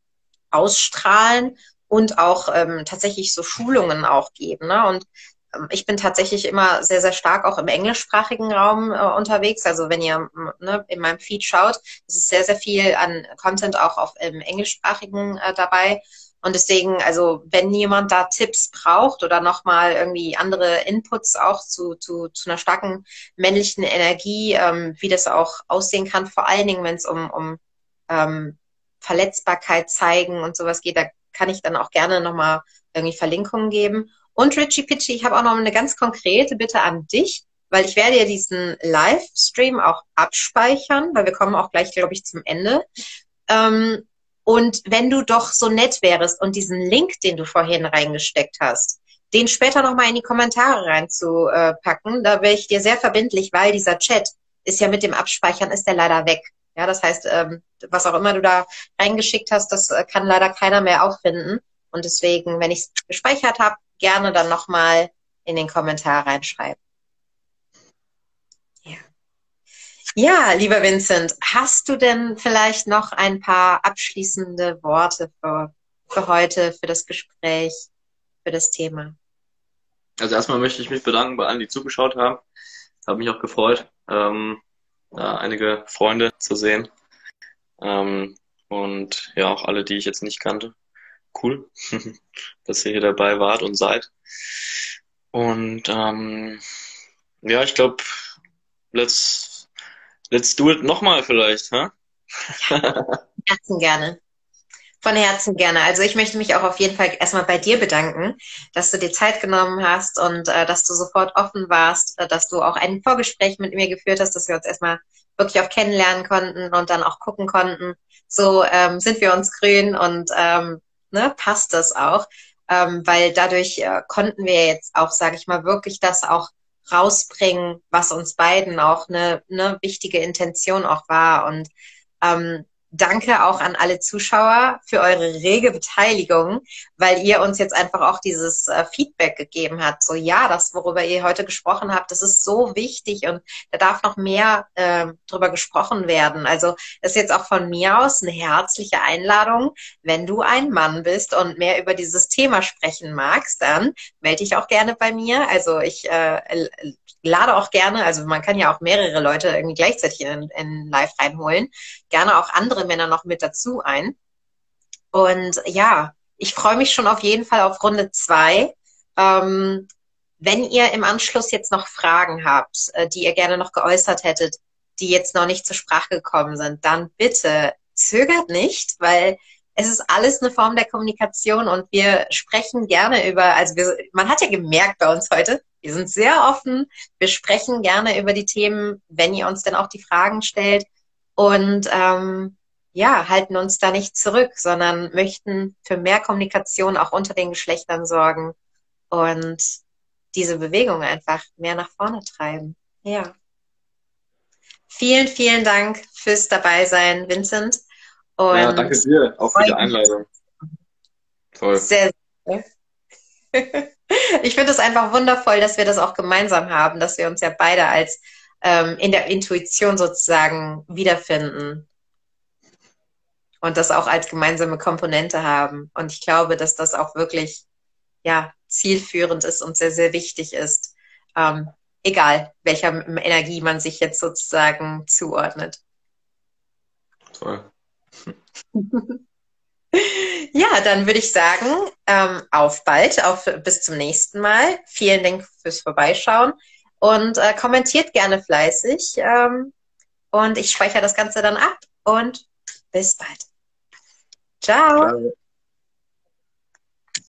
ausstrahlen und auch ähm, tatsächlich so Schulungen auch geben. Ne? Und ähm, ich bin tatsächlich immer sehr, sehr stark auch im englischsprachigen Raum äh, unterwegs. Also wenn ihr ne, in meinem Feed schaut, ist es sehr, sehr viel an Content auch auf im englischsprachigen äh, dabei. Und deswegen, also wenn jemand da Tipps braucht oder nochmal irgendwie andere Inputs auch zu, zu, zu einer starken männlichen Energie, ähm, wie das auch aussehen kann, vor allen Dingen, wenn es um, um ähm, Verletzbarkeit zeigen und sowas geht, da kann ich dann auch gerne nochmal irgendwie Verlinkungen geben. Und Richie Pitchy, ich habe auch noch eine ganz konkrete Bitte an dich, weil ich werde ja diesen Livestream auch abspeichern, weil wir kommen auch gleich, glaube ich, zum Ende. Ähm, und wenn du doch so nett wärst und diesen Link, den du vorhin reingesteckt hast, den später nochmal in die Kommentare reinzupacken, da wäre ich dir sehr verbindlich, weil dieser Chat ist ja mit dem Abspeichern, ist der leider weg. Ja, das heißt, ähm, was auch immer du da reingeschickt hast, das äh, kann leider keiner mehr auffinden. Und deswegen, wenn ich es gespeichert habe, gerne dann nochmal in den Kommentar reinschreiben. Ja. Ja, lieber Vincent, hast du denn vielleicht noch ein paar abschließende Worte für, für heute, für das Gespräch, für das Thema?
Also erstmal möchte ich mich bedanken bei allen, die zugeschaut haben. Habe mich auch gefreut, ähm, da einige Freunde zu sehen. Ähm, und ja, auch alle, die ich jetzt nicht kannte. Cool, dass ihr hier dabei wart und seid. Und ähm, ja, ich glaube, let's let's do it nochmal vielleicht, hä?
Von Herzen gerne. Von Herzen gerne. Also ich möchte mich auch auf jeden Fall erstmal bei dir bedanken, dass du dir Zeit genommen hast und äh, dass du sofort offen warst, äh, dass du auch ein Vorgespräch mit mir geführt hast, dass wir uns erstmal wirklich auch kennenlernen konnten und dann auch gucken konnten, so ähm, sind wir uns grün und ähm, ne, passt das auch, ähm, weil dadurch äh, konnten wir jetzt auch, sage ich mal, wirklich das auch rausbringen, was uns beiden auch eine, eine wichtige Intention auch war und ähm, danke auch an alle Zuschauer für eure rege Beteiligung, weil ihr uns jetzt einfach auch dieses äh, Feedback gegeben habt. So, ja, das, worüber ihr heute gesprochen habt, das ist so wichtig und da darf noch mehr äh, drüber gesprochen werden. Also das ist jetzt auch von mir aus eine herzliche Einladung. Wenn du ein Mann bist und mehr über dieses Thema sprechen magst, dann melde dich auch gerne bei mir. Also ich äh, lade auch gerne, also man kann ja auch mehrere Leute irgendwie gleichzeitig in, in Live reinholen, gerne auch andere Männer noch mit dazu ein. Und ja, ich freue mich schon auf jeden Fall auf Runde zwei. Ähm, wenn ihr im Anschluss jetzt noch Fragen habt, äh, die ihr gerne noch geäußert hättet, die jetzt noch nicht zur Sprache gekommen sind, dann bitte zögert nicht, weil es ist alles eine Form der Kommunikation und wir sprechen gerne über, also wir, man hat ja gemerkt bei uns heute, wir sind sehr offen, wir sprechen gerne über die Themen, wenn ihr uns dann auch die Fragen stellt und ähm, ja, halten uns da nicht zurück, sondern möchten für mehr Kommunikation auch unter den Geschlechtern sorgen und diese Bewegung einfach mehr nach vorne treiben. Ja. Vielen, vielen Dank fürs Dabeisein, Vincent. Und
Ja, danke dir auch für die Einladung. Toll.
Sehr, sehr. Ich finde es einfach wundervoll, dass wir das auch gemeinsam haben, dass wir uns ja beide als ähm, in der Intuition sozusagen wiederfinden und das auch als gemeinsame Komponente haben. Und ich glaube, dass das auch wirklich ja zielführend ist und sehr, sehr wichtig ist, ähm, egal welcher Energie man sich jetzt sozusagen zuordnet.
Toll.
Ja, dann würde ich sagen, ähm, auf bald, auf bis zum nächsten Mal. Vielen Dank fürs Vorbeischauen und äh, kommentiert gerne fleißig. Ähm, und ich speichere das Ganze dann ab und bis bald. Ciao.
Ciao.